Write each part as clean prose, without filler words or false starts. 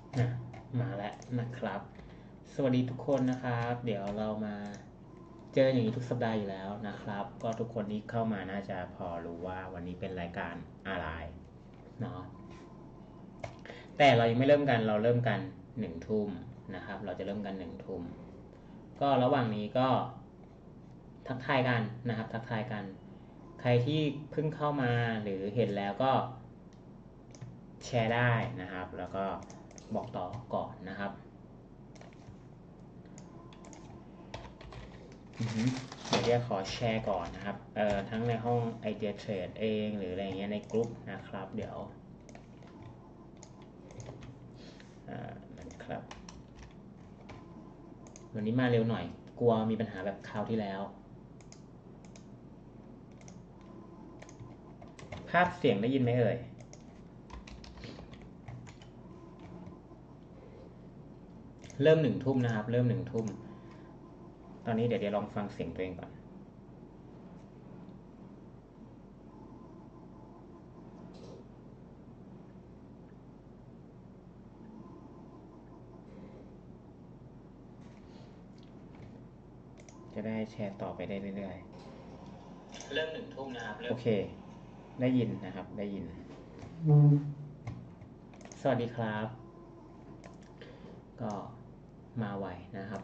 นะมาแล้วนะครับสวัสดีทุกคนนะครับเดี๋ยวเรามาเจออย่างนี้ทุกสัปดาห์อยู่แล้วนะครับก็ทุกคนที่เข้ามาน่าจะพอรู้ว่าวันนี้เป็นรายการอะไรเนาะแต่เรายังไม่เริ่มกันเราเริ่มกัน1 ทุ่มนะครับเราจะเริ่มกัน1 ทุ่มก็ระหว่างนี้ก็ทักทายกันนะครับทักทายกันใครที่เพิ่งเข้ามาหรือเห็นแล้วก็แชร์ได้นะครับแล้วก็บอกต่อก่อนนะครับ เดี๋ยวขอแชร์ก่อนนะครับทั้งในห้องไอเดียเทรดเองหรืออะไรเงี้ยในกลุ่มนะครับเดี๋ยวนะครับวันนี้มาเร็วหน่อยกลัวมีปัญหาแบบคราวที่แล้วภาพเสียงได้ยินไหมเอ่ยเริ่ม1 ทุ่มนะครับเริ่ม1 ทุ่มตอนนี้เดี๋ยวลองฟังเสียงตัวเองก่อนจะได้แชร์ต่อไปได้เรื่อยๆเริ่ม1 ทุ่มนะครับโอเคได้ยินนะครับได้ยินสวัสดีครับก็มาไวนะครับ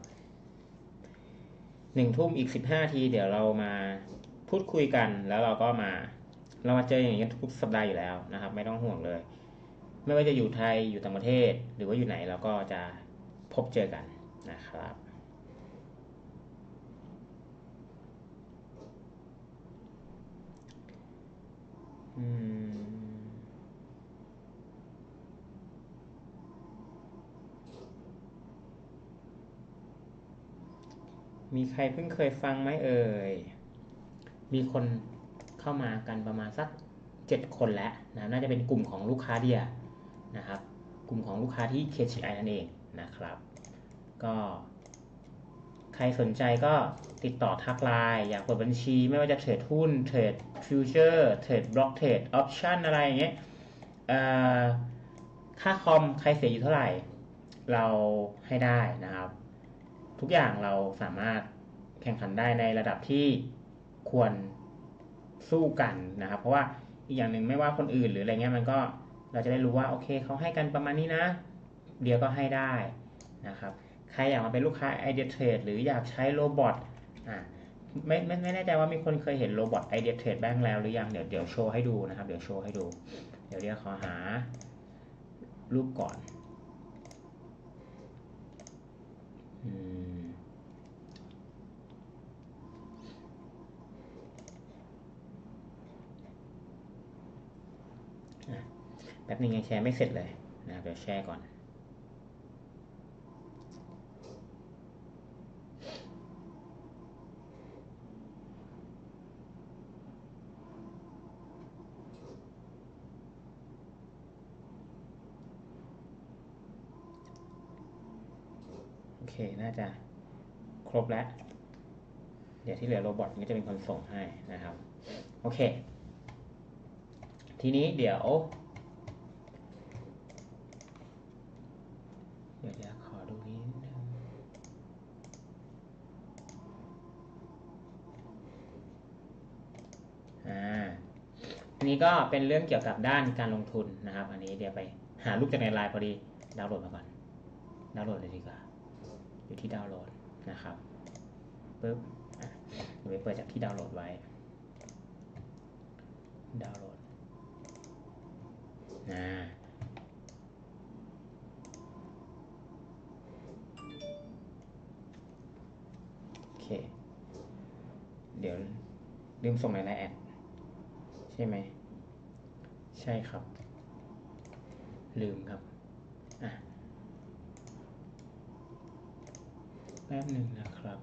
1 ทุ่มอีก15 ทีเดี๋ยวเรามาพูดคุยกันแล้วเรามาเจออย่างนี้ทุกสัปดาห์อยู่แล้วนะครับไม่ต้องห่วงเลยไม่ว่าจะอยู่ไทยอยู่ต่างประเทศหรือว่าอยู่ไหนเราก็จะพบเจอกันนะครับมีใครเพิ่งเคยฟังไหมเอ่ยมีคนเข้ามากันประมาณสัก7 คนแล้วนะน่าจะเป็นกลุ่มของลูกค้าเดียนะครับกลุ่มของลูกค้าที่ KCI นั่นเองนะครับก็ ใครสนใจก็ติดต่อทักไลน์อยากเปิดบัญชีไม่ว่าจะเทรดหุ้นเทรดฟิวเจอร์เทรดบล็อกเทรดออปชั่นอะไรอย่างเงี้ยค่าคอมใครเสียอยู่เท่าไหร่เราให้ได้นะครับทุกอย่างเราสามารถแข่งขันได้ในระดับที่ควรสู้กันนะครับเพราะว่าอีกอย่างหนึ่งไม่ว่าคนอื่นหรืออะไรเงี้ยมันก็เราจะได้รู้ว่าโอเคเขาให้กันประมาณนี้นะเดี๋ยวก็ให้ได้นะครับ ใครอยากมาเป็นลูกค้าไอเดียเทรดหรืออยากใช้โรบอทอ่าไม่แน่ใจว่ามีคนเคยเห็นโรบอทไอเดียเทรดบ้างแล้วหรือยังเดี๋ยวโชว์ให้ดูนะครับเดี๋ยวโชว์ให้ดูเดี๋ยวขอหารูปก่อนอืมแป๊บนึงยังแชร์ไม่เสร็จเลยนะเดี๋ยวแชร์ก่อนโอเคน่าจะครบแล้วเดี๋ยวที่เหลือโรบอทก็จะเป็นคนส่งให้นะครับโอเคทีนี้เดี๋ยวขอดูนิดนึง อันนี้ก็เป็นเรื่องเกี่ยวกับด้านการลงทุนนะครับอันนี้เดี๋ยวไปหารูปจากในไลน์พอดีดาวน์โหลดมาก่อนดาวน์โหลดเลยดีกว่าอยู่ที่ดาวน์โหลดนะครับปึ๊บเดี๋ยวไปเปิดจากที่ดาวน์โหลดไว้ดาวน์โหลดนะโอเคเดี๋ยวลืมส่งในไลน์แอดใช่ไหมใช่ครับลืมครับอ่ะแป๊บหนึ่งนะครับ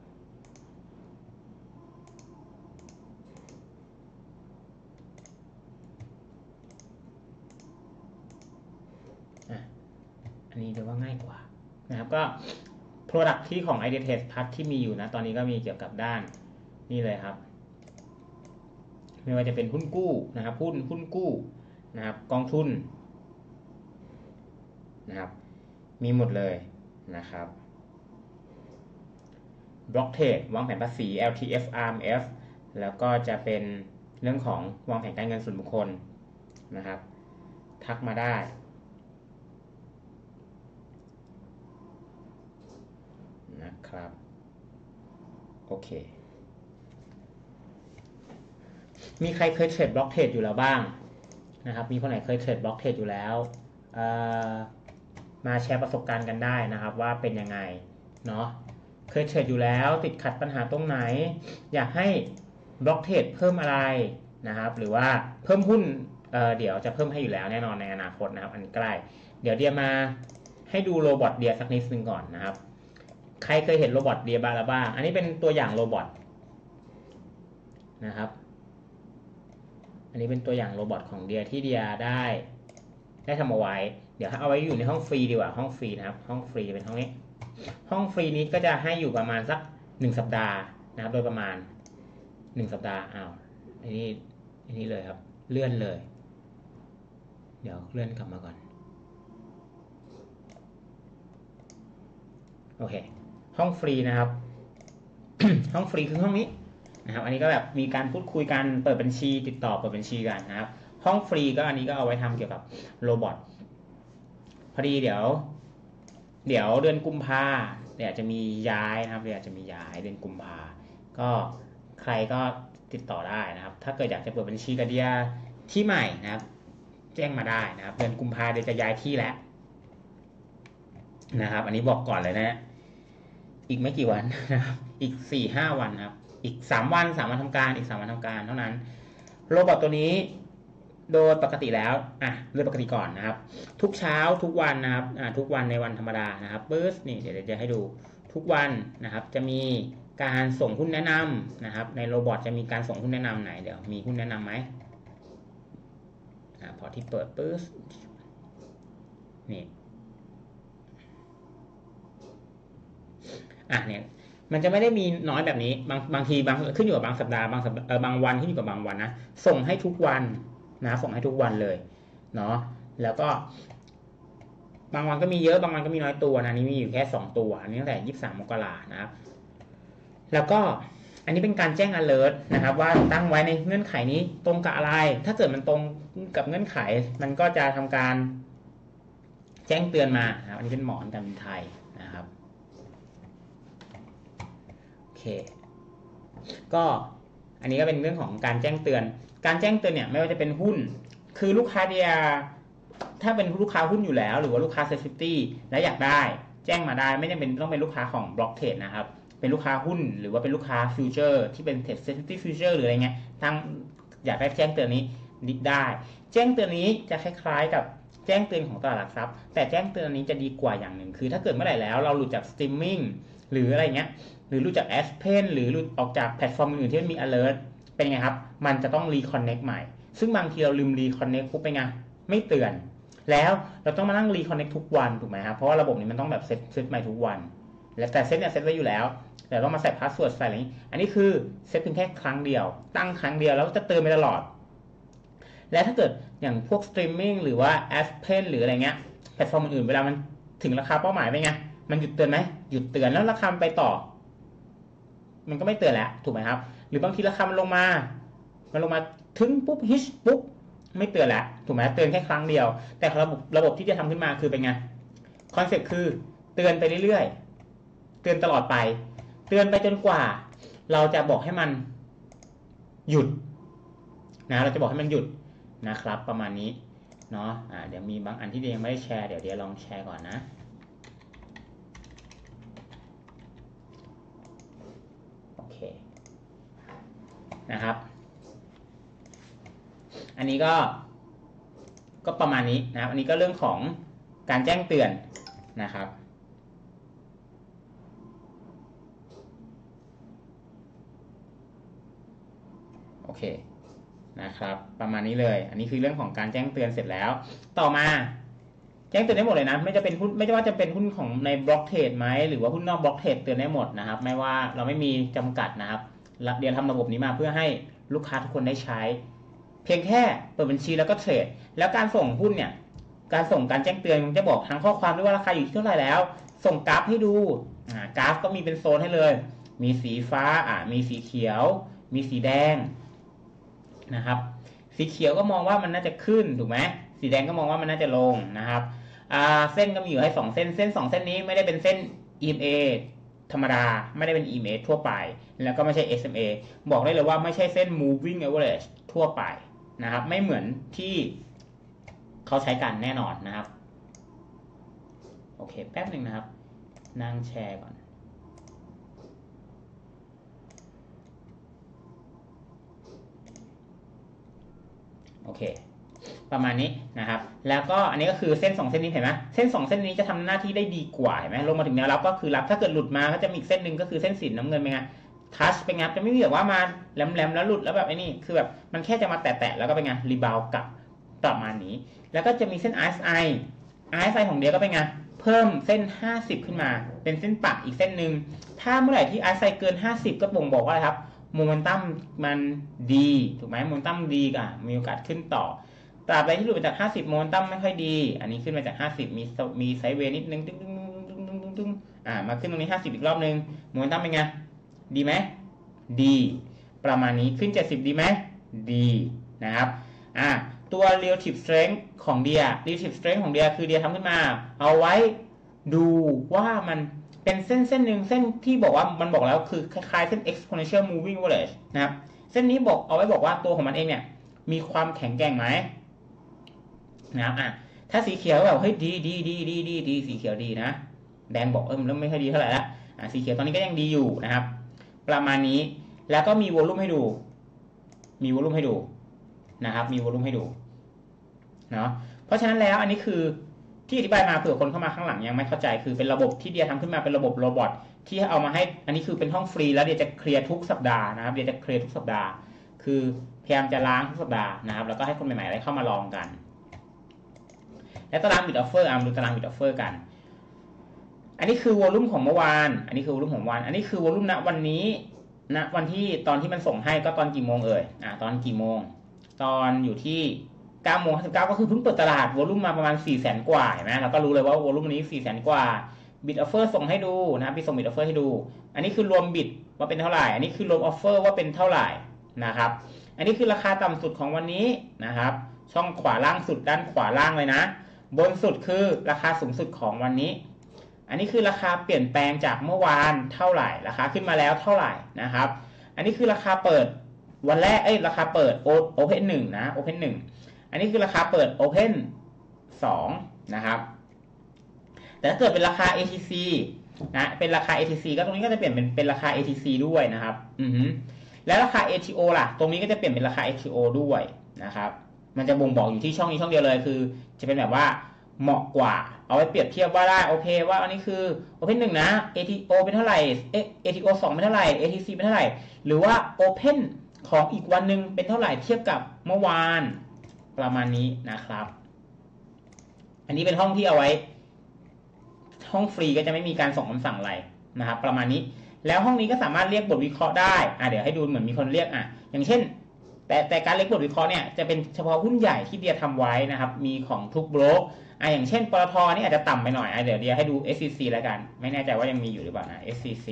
อ่ะอันนี้เดี๋ยวว่าง่ายกว่านะครับก็ Product ที่ของ Idea Test Plus ที่มีอยู่นะตอนนี้ก็มีเกี่ยวกับด้านนี่เลยครับ ไม่ว่าจะเป็นหุ้นกู้นะครับหุ้นกู้นะครับกองทุนนะครับมีหมดเลยนะครับบล็อกเทรดวางแผนภาษี LTF RMF แล้วก็จะเป็นเรื่องของวางแผนการเงินส่วนบุคคลนะครับทักมาได้นะครับโอเคมีใครเคยเทรดบล็อกเทรดอยู่แล้วบ้างนะครับมีคนไหนเคยเทรดบล็อกเทรดอยู่แล้วมาแชร์ประสบการณ์กันได้นะครับว่าเป็นยังไงเนาะเคยเทรดอยู่แล้วติดขัดปัญหาตรงไหนอยากให้บล็อกเทรดเพิ่มอะไรนะครับหรือว่าเพิ่มหุ้นเดี๋ยวจะเพิ่มให้อยู่แล้วแน่นอนในอนาคตนะครับอันใกล้เดี๋ยวเดียมาให้ดูโรบอทเดียสักนิดนึงก่อนนะครับใครเคยเห็นโรบอทเดียบ้างอันนี้เป็นตัวอย่างโรบอทนะครับอันนี้เป็นตัวอย่างโรบอทของเดียที่เดียได้ทำเอาไว้เดี๋ยวเอาไว้อยู่ในห้องฟรีดีกว่าห้องฟรีนะครับห้องฟรีจะเป็นห้องนี้ห้องฟรีนี้ก็จะให้อยู่ประมาณสัก1สัปดาห์นะครับโดยประมาณ1สัปดาห์อันนี้เลยครับเลื่อนเลยเดี๋ยวเลื่อนกลับมาก่อนโอเคห้องฟรีนะครับ ห้องฟรีคือห้องนี้นะครับอันนี้ก็แบบมีการพูดคุยกันเปิดบัญชีติดต่อเปิดบัญชีกันนะครับห้องฟรีก็อันนี้ก็เอาไว้ทำเกี่ยวกับโรบอทพอดีเดี๋ยวเดือนกุมภาเดี๋ยวจะมีย้ายนะครับเดี๋ยวจะมีย้ายเดือนกุมภาก็ใครก็ติดต่อได้นะครับถ้าเกิดอยากจะเปิดบัญชีกับเดียที่ใหม่นะครับแจ้งมาได้นะครับเดือนกุมภาเดี๋ยวจะย้ายที่แล้วนะครับอันนี้บอกก่อนเลยนะอีกไม่กี่วันนะครับอีก 4-5 วันครับอีก3วันทำการอีก3วันทำการเท่านั้นโรบอทตัวนี้โดยปกติแล้วโดยปกติก่อนนะครับทุกเช้าทุกวันนะครับทุกวันในวันธรรมดานะครับนี่เดี๋ยวจะให้ดูทุกวันนะครับจะมีการส่งหุ้นแนะนำนะครับในโรบอทจะมีการส่งหุ้นแนะนำไหนเดี๋ยวมีหุ้นแนะนำไหมพอที่เปิดนี่เนี่ยมันจะไม่ได้มีน้อยแบบนี้บางทีขึ้นอยู่กับบางสัปดาห์บางวันขึ้นอยู่กับบางวันนะส่งให้ทุกวันนะส่งให้ทุกวันเลยเนาะแล้วก็บางวันก็มีเยอะบางวันก็มีน้อยตัวนะนี้มีอยู่แค่2ตัวอันนี้ตั้งแต่23มกรานะครับแล้วก็อันนี้เป็นการแจ้ง alert นะครับว่าตั้งไว้ในเงื่อนไขนี้ตรงกับอะไรถ้าเกิดมันตรงกับเงื่อนไขมันก็จะทำการแจ้งเตือนมานะครับอันนี้เป็นหมอนการบินไทยนะครับโอเคก็อันนี้ก็เป็นเรื่องของการแจ้งเตือนเนี่ยไม่ว่าจะเป็นหุ้นคือลูกค้าเดียถ้าเป็นลูกค้าหุ้นอยู่แล้วหรือว่าลูกค้า Safety และอยากได้แจ้งมาได้ไม่จำเป็นต้องเป็นลูกค้าของ Block Trade นะครับเป็นลูกค้าหุ้นหรือว่าเป็นลูกค้า Future ที่เป็น Safety Future หรืออะไรเงี้ยอยากได้แจ้งเตือนนี้ได้แจ้งเตือนนี้จะคล้ายๆกับแจ้งเตือนของตลาดหลักทรัพย์แต่แจ้งเตือนนี้จะดีกว่าอย่างหนึ่งคือถ้าเกิดเมื่อไหร่แล้วเราหลุดจาก Streaming หรืออะไรเงี้ยหรือหลุดจาก Aspen หรือหลุดออกจากแพลตฟอร์มอื่นๆที่มันมี alert เป็นไงครับมันจะต้อง reconnect ใหม่ซึ่งบางทีเราลืม reconnect ปุ๊บไปไงไม่เตือนแล้วเราต้องมานั่ง reconnect ทุกวันถูกไหมครับเพราะว่าระบบนี้มันต้องแบบเซตใหม่ทุกวันแต่เซตเนี่ยเซตไว้อยู่แล้วแต่ต้องมาใส่พาสเวิร์ดใส่อะไรนี้อันนี้คือเซตเพียงแค่ครั้งเดียวตั้งครั้งเดียวแล้วจะเตือนไปตลอดและถ้าเกิดอย่างพวก streaming หรือว่า Aspen หรืออะไรเงี้ยแพลตฟอร์มอื่นๆเวลามันถึงราคาเป้าหมายไปไงมันหยุดเตือนไหมหยุดเตือนแล้วราคาไปต่อมันก็ไม่เตือนแล้วถูกไหมครับหรือบางทีราคามันลงมาถึงปุ๊บฮิชปุ๊บไม่เตือนแล้วถูกไหมเตือนแค่ครั้งเดียวแต่ระบบที่จะทำขึ้นมาคือเป็นไงคอนเซ็ปต์คือเตือนไปเรื่อยๆเตือนตลอดไปเตือนไปจนกว่าเราจะบอกให้มันหยุดนะเราจะบอกให้มันหยุดนะครับประมาณนี้เนาะเดี๋ยวมีบางอันที่ยังไม่ได้แชร์เดี๋ยวลองแชร์ก่อนนะโอเคนะครับอันนี้ก็ประมาณนี้นะครับอันนี้ก็เรื่องของการแจ้งเตือนนะครับโอเคนะครับประมาณนี้เลยอันนี้คือเรื่องของการแจ้งเตือนเสร็จแล้วต่อมาแจ้งเตือนได้หมดเลยนะไม่ว่าจะเป็นหุ้นของในบล็อกเทรดไหมหรือว่าหุ้นนอกบล็อกเทรดเตือนได้หมดนะครับไม่ว่าเราไม่มีจำกัดนะครับเดี๋ยวทำระบบนี้มาเพื่อให้ลูกค้าทุกคนได้ใช้เพียงแค่เปิดบัญชีแล้วก็เทรดแล้วการส่งหุ้นเนี่ยการส่งการแจ้งเตือนมันจะบอกทางข้อความด้วยว่าราคาอยู่ที่เท่าไหร่แล้วส่งกราฟให้ดูกราฟก็มีเป็นโซนให้เลยมีสีฟ้ามีสีเขียวมีสีแดงนะครับสีเขียวก็มองว่ามันน่าจะขึ้นถูกไหมสีแดงก็มองว่ามันน่าจะลงนะครับเส้นก็มีอยู่ให้2เส้น2เส้นนี้ไม่ได้เป็นเส้น EMA ธรรมดาไม่ได้เป็น EMA ทั่วไปแล้วก็ไม่ใช่ SMA บอกได้เลยว่าไม่ใช่เส้น moving average ทั่วไปนะครับไม่เหมือนที่เขาใช้กันแน่นอนนะครับโอเคแป๊บหนึ่งนะครับนั่งแชร์ก่อนโอเคประมาณนี้นะครับแล้วก็อันนี้ก็คือเส้น2เส้นนี้เห็นไหมเส้น2เส้นนี้จะทำหน้าที่ได้ดีกว่าเห็นไหมลงมาถึงแนวรับก็คือรับถ้าเกิดหลุดมาก็จะมีอีกเส้นหนึ่งก็คือเส้นสีน้ำเงินเป็นไงทัชเป็นไงจะไม่มีแบบว่ามาแหลมๆแล้วหลุดแล้วแบบไอ้นี่คือแบบมันแค่จะมาแตะๆแล้วก็เป็นไงรีบาวกลับประมาณนี้แล้วก็จะมีเส้น RSI ของเดียก็เป็นไงเพิ่มเส้น50ขึ้นมาเป็นเส้นปักอีกเส้นหนึ่งถ้าเมื่อไหร่ที่ RSI เกิน50ก็บ่งบอกว่าอะไรครับโมเมนตัมมันดีถูกไหมโมเมนตัมดีมีโอกาสขึ้นต่อตราบใดที่หลุดมาจาก50โมเมนตัมไม่ค่อยดีอันนี้ขึ้นมาจาก50มีไซด์เวย์นิดนึงตึ้งมาขึ้นตรงนี้50อีกรอบนึงโมเมนตัมเป็นไงดีไหมดีประมาณนี้ขึ้น70ดีไหมดีนะครับตัว relative strength ของเดีย relative strength ของเดียคือเดียทำขึ้นมาเอาไว้ดูว่ามันเป็นเส้นหนึ่งเส้นที่บอกว่ามันบอกแล้วคือคล้ายๆเส้น exponential moving average นะครับเส้นนี้เอาไว้บอกว่าตัวของมันเองเนี่ยมีความแข็งแกร่งไหมนะครับถ้าสีเขียวแบบเฮ้ยดีสีเขียวดีนะแดงบอกเริ่มไม่ค่อยดีเท่าไหร่ละสีเขียวตอนนี้ก็ยังดีอยู่นะครับประมาณนี้แล้วก็มีวอลลุ่มให้ดูนะครับมีวอลลุ่มให้ดูเนาะเพราะฉะนั้นแล้วอันนี้คือที่อธิบายมาเผื่อคนเข้ามาข้างหลังยังไม่เข้าใจคือเป็นระบบที่เดียทำขึ้นมาเป็นระบบโรบอทที่เอามาให้อันนี้คือเป็นห้องฟรีแล้วเดียจะเคลียร์ทุกสัปดาห์นะครับเดียจะเคลียร์ทุกสัปดาห์คือพยายามจะล้างทุกสัปดาห์นะครับแล้วก็ให้คนใหม่ๆได้เข้ามาลองกันและตารางบิดออฟเฟอร์มาดูตารางบิดออฟเฟอร์กันอันนี้คือวอลลุ่มของเมื่อวานอันนี้คือวอลลุ่มของวันอันนี้คือวอลลุ่มณวันนี้ณวันที่ตอนที่มันส่งให้ก็ตอนกี่โมงตอนกี่โมงตอนอยู่ที่9:59ก็คือเพิ่งเปิดตลาดวอลลุ่มมาประมาณ 400,000 กว่าเห็นไหมเราก็รู้เลยว่าวอลลุ่มนี้ 400,000 กว่าบิดออฟเฟอร์ส่งให้ดูนะครับพี่ส่งบิดออฟเฟอร์ให้ดูอันนี้คือรวมบิดว่าเป็นเท่าไหร่อันนี้คือรวมออฟเฟอร์ว่าเป็นเท่าไหร่นะครับอันนี้คือราคาต่ำสุดของวันนี้นะครับช่องขวาล่างสุดด้านขวาล่างเลยนะบนสุดคือราคาสูงสุดของวันนี้อันนี้คือราคาเปลี่ยนแปลงจากเมื่อวานเท่าไหร่ราคาขึ้นมาแล้วเท่าไหร่นะครับอันนี้คือราคาเปิดวันแรกราคาเปิดโอเพน1นะโอเพน1อันนี้คือราคาเปิด Open 2นะครับแต่ถ้าเกิดเป็นราคา ATC นะเป็นราคา ATC ก็ตรงนี้ก็จะเปลี่ยนเป็นราคา ATC ด้วยนะครับแล้วราคา ATO ล่ะตรงนี้ก็จะเปลี่ยนเป็นราคา ATO ด้วยนะครับมันจะบ่งบอกอยู่ที่ช่องนี้ช่องเดียวเลยคือจะเป็นแบบว่าเหมาะกว่าเอาไว้เปรียบเทียบว่าได้โอเคว่าอันนี้คือ Open 1นะ ATO เป็นเท่าไหร่ ATO 2เป็นเท่าไหร่ ATC เป็นเท่าไหร่หรือว่า Open ของอีกวันนึงเป็นเท่าไหร่เทียบกับเมื่อวานประมาณนี้นะครับอันนี้เป็นห้องที่เอาไว้ห้องฟรีก็จะไม่มีการส่งคำสั่งอะไรนะครับประมาณนี้แล้วห้องนี้ก็สามารถเรียกบทวิเคราะห์ได้เดี๋ยวให้ดูเหมือนมีคนเรียกอย่างเช่นแต่การเรียกบทวิเคราะห์เนี่ยจะเป็นเฉพาะหุ้นใหญ่ที่เดียทำไว้นะครับมีของทุกโบรกอย่างเช่นปตทนี่อาจจะต่ำไปหน่อยเดี๋ยวเดียให้ดู SCC แล้วกันไม่แน่ใจว่ายังมีอยู่หรือเปล่านะ SCC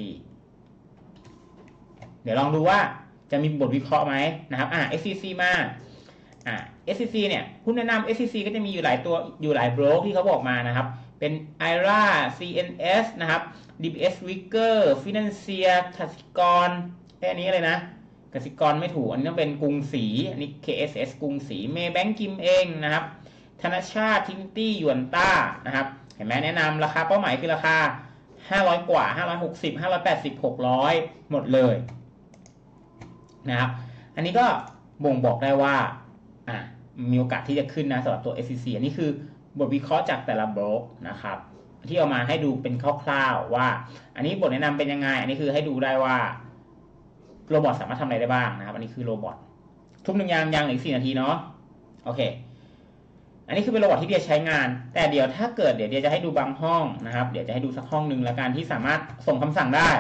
เดี๋ยวลองดูว่าจะมีบทวิเคราะห์ไหมนะครับSCC มา SCC เนี่ยหุ้นแนะนำ SCC ก็จะมีอยู่หลายตัวอยู่หลายโบรกที่เขาบอกมานะครับเป็น IRA CNS นะครับ DBS Wicker Financier กสิกรอันนี้อะไรนะกสิกรไม่ถูกอันนี้ต้องเป็นกรุงศรีอันนี้ KSS กรุงศรีเมย์แบงก์กิมเองนะครับธนชาติทินตี้หยวนต้านะครับเห็นไหมแนะนำราคาเป้าหมายคือราคา500กว่า560 580 600หมดเลยนะครับอันนี้ก็บ่งบอกได้ว่ามีโอกาสที่จะขึ้นนะสำหรับตัว SCC อันนี้คือบทวิเคราะห์จากแต่ละบล็อกนะครับที่เอามาให้ดูเป็นคร่าวๆว่าอันนี้บทแนะนำเป็นยังไงอันนี้คือให้ดูได้ว่าโรบอทสามารถทำอะไรได้บ้างนะครับอันนี้คือโรบอททุ่มหนึ่งยังเหลืออีก4 นาทีเนาะโอเคอันนี้คือเป็นโรบอทที่เดียใช้งานแต่เดี๋ยวถ้าเกิดเดี๋ยวจะให้ดูบางห้องนะครับเดี๋ยวจะให้ดูสักห้องนึงแล้วกันที่สามารถส่งคำสั่งได้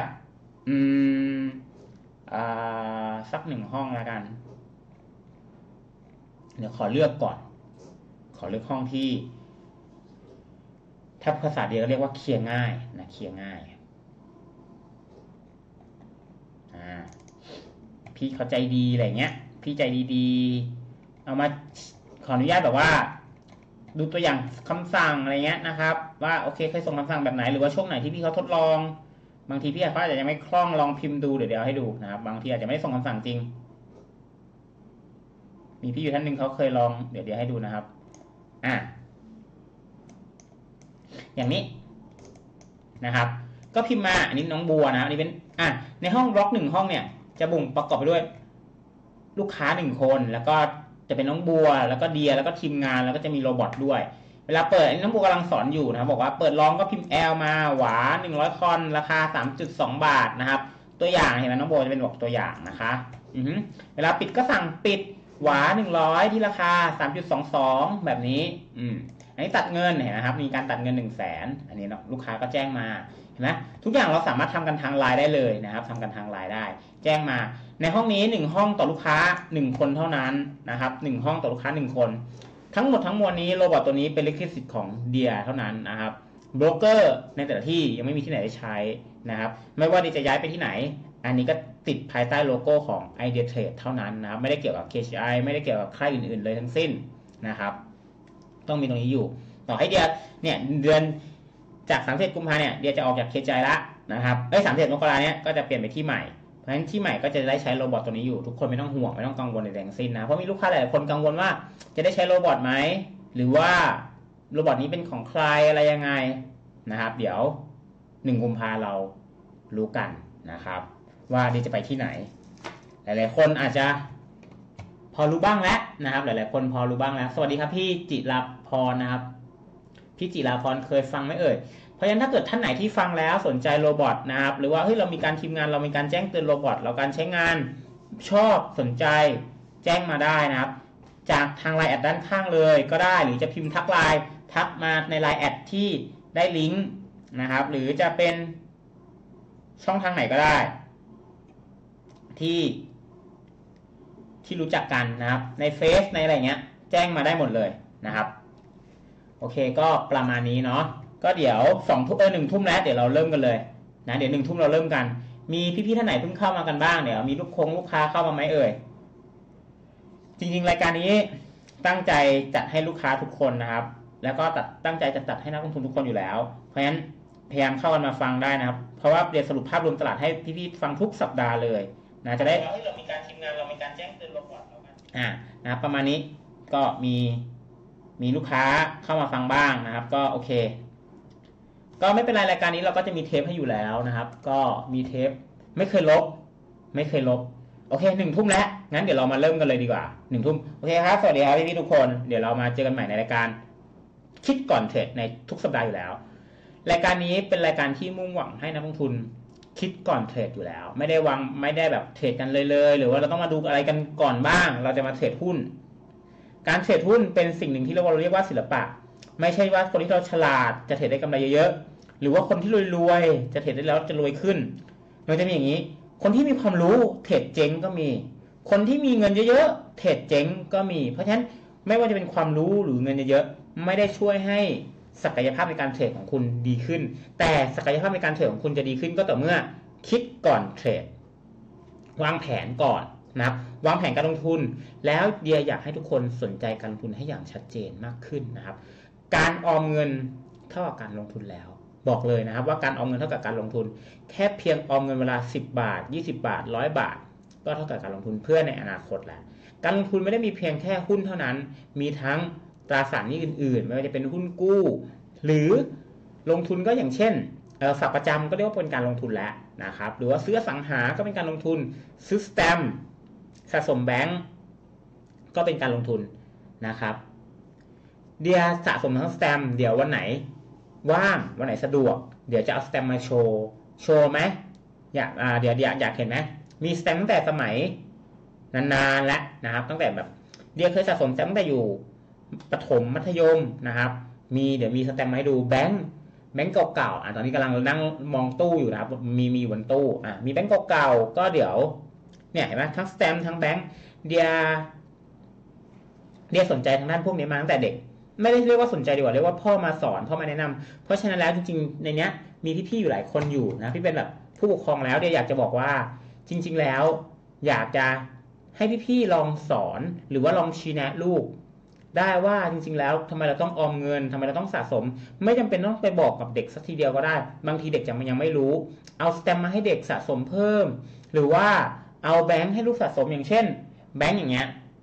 สัก1 ห้องแล้วกันเดี๋ยวขอเลือกก่อนขอเลือกห้องที่ถ้าภาษาเดียวเรียกว่าเคลียร์ง่ายนะเคลียร์ง่ายพี่เขาใจดีอะไรเงี้ยพี่ใจดีๆเอามาขออนุญาตแบบว่าดูตัวอย่างคำสั่งอะไรเงี้ยนะครับว่าโอเคเคยส่งคำสั่งแบบไหนหรือว่าช่วงไหนที่พี่เขาทดลองบางทีพี่เขาอาจจะยังไม่คล่องลองพิมพ์ดูเดี๋ยวให้ดูนะครับบางทีอาจจะไม่ได้ส่งคำสั่งจริงมีพี่อยู่ท่านหนึ่งเขาเคยลองเดี๋ยวให้ดูนะครับอย่างนี้นะครับก็พิมพ์มาอันนี้น้องบัวนะอันนี้เป็นในห้องบล็อก1ห้องเนี่ยจะบ่งประกอบไปด้วยลูกค้า1คนแล้วก็จะเป็นน้องบัวแล้วก็เดียแล้วก็ทีมงานแล้วก็จะมีโรบอทด้วยเวลาเปิดอันนี้น้องบัวกำลังสอนอยู่นะครับบอกว่าเปิดลองก็พิมพ์ L มาหวา100คอนราคา 3.2 บาทนะครับตัวอย่างเห็นไหมน้องบัวจะเป็นบอกตัวอย่างนะคะเวลาปิดก็สั่งปิดหวา100ที่ราคา 3.22 แบบนี้อันนี้ตัดเงินเห็นไหมครับมีการตัดเงิน 100,000อันนี้ลูกค้าก็แจ้งมาเห็นไหมทุกอย่างเราสามารถทำกันทางไลน์ได้เลยนะครับทำกันทางไลน์ได้แจ้งมาในห้องนี้1ห้องต่อลูกค้า1คนเท่านั้นนะครับ1ห้องต่อลูกค้า1คนทั้งหมดทั้งมวลนี้โรบอทตัวนี้เป็นลิขสิทธิ์ของเดียเท่านั้นนะครับโบรกเกอร์ในแต่ละที่ยังไม่มีที่ไหนได้ใช้นะครับไม่ว่าจะย้ายไปที่ไหนอันนี้ก็ติดภายใต้โลโก้ของ Idea Trade เท่านั้นนะครับไม่ได้เกี่ยวกับ KCI ไม่ได้เกี่ยวกับค่ายอื่นๆเลยทั้งสิ้นนะครับต้องมีตรงนี้อยู่ต่อให้เดียเนี่ยเดือนจาก31กุมภาเนี่ยเดียจะออกจาก KCI ละนะครับ31มกราเนี่ยก็จะเปลี่ยนไปที่ใหม่เพราะฉะนั้นที่ใหม่ก็จะได้ใช้โรบอทตัวนี้อยู่ทุกคนไม่ต้องห่วงไม่ต้องกังวลในทั้งสิ้นนะเพราะมีลูกค้าหลายคนกังวลว่าจะได้ใช้โรบอทไหมหรือว่าโรบอทนี้เป็นของใครอะไรยังไงนะครับเดี๋ยว1กุมภาเรารู้กันนะครับว่าเดียจะไปที่ไหนหลายๆคนอาจจะพอรู้บ้างแล้วนะครับหลายๆคนพอรู้บ้างแล้วสวัสดีครับพี่จิราพรนะครับพี่จิราพรเคยฟังไหมเอ่ยเพราะฉะนั้นถ้าเกิดท่านไหนที่ฟังแล้วสนใจโรบอทนะครับหรือว่าเฮ้ยเรามีการทีมงานเรามีการแจ้งเตือนโรบอทเราการใช้งานชอบสนใจแจ้งมาได้นะครับจากทางไลน์แอดด้านข้างเลยก็ได้หรือจะพิมพ์ทักไลน์ทักมาในไลน์แอดที่ได้ลิงก์นะครับหรือจะเป็นช่องทางไหนก็ได้ที่รู้จักกันนะครับในเฟซในอะไรเงี้ยแจ้งมาได้หมดเลยนะครับโอเคก็ประมาณนี้เนาะก็เดี๋ยว1 ทุ่มแล้วเดี๋ยวเราเริ่มกันเลยนะเดี๋ยว1 ทุ่มเราเริ่มกันมีพี่ๆท่านไหนเพิ่งเข้ามากันบ้างเดี๋ยวมีลูกค้าเข้ามาไหมเอ่ยจริงๆรายการนี้ตั้งใจจัดให้ลูกค้าทุกคนนะครับแล้วก็ตั้งใจจะจัดให้นักลงทุนทุกคนอยู่แล้วเพราะฉะนั้นพยายามเข้ากันมาฟังได้นะครับเพราะว่าเดี๋ยวสรุปภาพรวมตลาดให้พี่ๆฟังทุกสัปดาห์เลยนะจะได้เรามีการทีมงานเรามีการแจ้งเตือนโรบอทแล้วกันนะครับประมาณนี้ก็มีลูกค้าเข้ามาฟังบ้างนะครับก็โอเคก็ไม่เป็นไรรายการนี้เราก็จะมีเทปให้อยู่แล้วนะครับก็มีเทปไม่เคยลบโอเค1 ทุ่มแล้วงั้นเดี๋ยวเรามาเริ่มกันเลยดีกว่า1 ทุ่มโอเคครับสวัสดีครับพี่ๆทุกคนเดี๋ยวเรามาเจอกันใหม่ในรายการคิดก่อนเทรดในทุกสัปดาห์อยู่แล้วรายการนี้เป็นรายการที่มุ่งหวังให้นักลงทุนคิดก่อนเทรดอยู่แล้วไม่ได้แบบเทรดกันเลยหรือว่าเราต้องมาดูอะไรกันก่อนบ้างเราจะมาเทรดหุ้นการเทรดหุ้นเป็นสิ่งหนึ่งที่เราเรียกว่าศิลปะไม่ใช่ว่าคนที่เราฉลาดจะเทรดได้กำไรเยอะๆหรือว่าคนที่รวยๆจะเทรดได้แล้วจะรวยขึ้นมันจะมีอย่างนี้คนที่มีความรู้เทรดเจ๊งก็มีคนที่มีเงินเยอะๆเทรดเจ๊งก็มีเพราะฉะนั้นไม่ว่าจะเป็นความรู้หรือเงินเยอะๆไม่ได้ช่วยให้ศักยภาพในการเทรดของคุณดีขึ้นแต่ศักยภาพในการเทรดของคุณจะดีขึ้นก็ต่อเมื่อคิดก่อนเทรดวางแผนก่อนนะครับวางแผนการลงทุนแล้วเดียอยากให้ทุกคนสนใจการลงทุนให้อย่างชัดเจนมากขึ้นนะครับการออมเงินเท่ากับการลงทุนแล้วบอกเลยนะครับว่าการออมเงินเท่ากับการลงทุนแค่เพียงออมเงินเวลา10 บาท20 บาท100 บาทก็เท่ากับการลงทุนเพื่อในอนาคตแล้วการลงทุนไม่ได้มีเพียงแค่หุ้นเท่านั้นมีทั้งตราสารหนี้อื่นๆไม่ว่าจะเป็นหุ้นกู้หรือลงทุนก็อย่างเช่นฝากประจำก็เรียกว่าเป็นการลงทุนแล้วนะครับหรือว่าซื้ออสังหาก็เป็นการลงทุนซื้อสแตมป์สะสมแบงก์ก็เป็นการลงทุนนะครับเดียสะสมทั้งสแตมป์เดี๋ยววันไหนว่างวันไหนสะดวกเดี๋ยวจะเอาสแตมป์มาโชว์ไหมเดี๋ยวอยากเห็นไหมมีสแตมป์ตั้งแต่สมัยนานๆแล้วนะครับตั้งแต่แบบเดียเคยสะสมสแตมป์ตั้งแต่อยู่ประถมมัธยมนะครับเดี๋ยวมีสแตมป์มาให้ดูแบงค์เก่าๆตอนนี้กำลังนั่งมองตู้อยู่นะครับมีบนตู้มีแบงค์เก่าๆก็เดี๋ยวเนี่ยเห็นไหมทั้งสแตมป์ทั้งแบงค์เดียสนใจทางด้านพวกนี้มาตั้งแต่เด็กไม่ได้เรียกว่าสนใจดีกว่าเรียกว่าพ่อมาสอนพ่อมาแนะนำเพราะฉะนั้นแล้วจริงๆในเนี้ยมีพี่ๆอยู่หลายคนอยู่นะที่เป็นแบบผู้ปกครองแล้วเดี๋ยวอยากจะบอกว่าจริงๆแล้วอยากจะให้พี่ๆลองสอนหรือว่าลองชี้แนะลูกได้ว่าจริงๆแล้วทำไมเราต้องออมเงินทำไมเราต้องสะสมไม่จำเป็นต้องไปบอกกับเด็กสักทีเดียวก็ได้บางทีเด็กยังไม่รู้เอาสแตมป์มาให้เด็กสะสมเพิ่มหรือว่าเอาแบงค์ให้ลูกสะสมอย่างเช่นแบงค์อย่างเงี้ย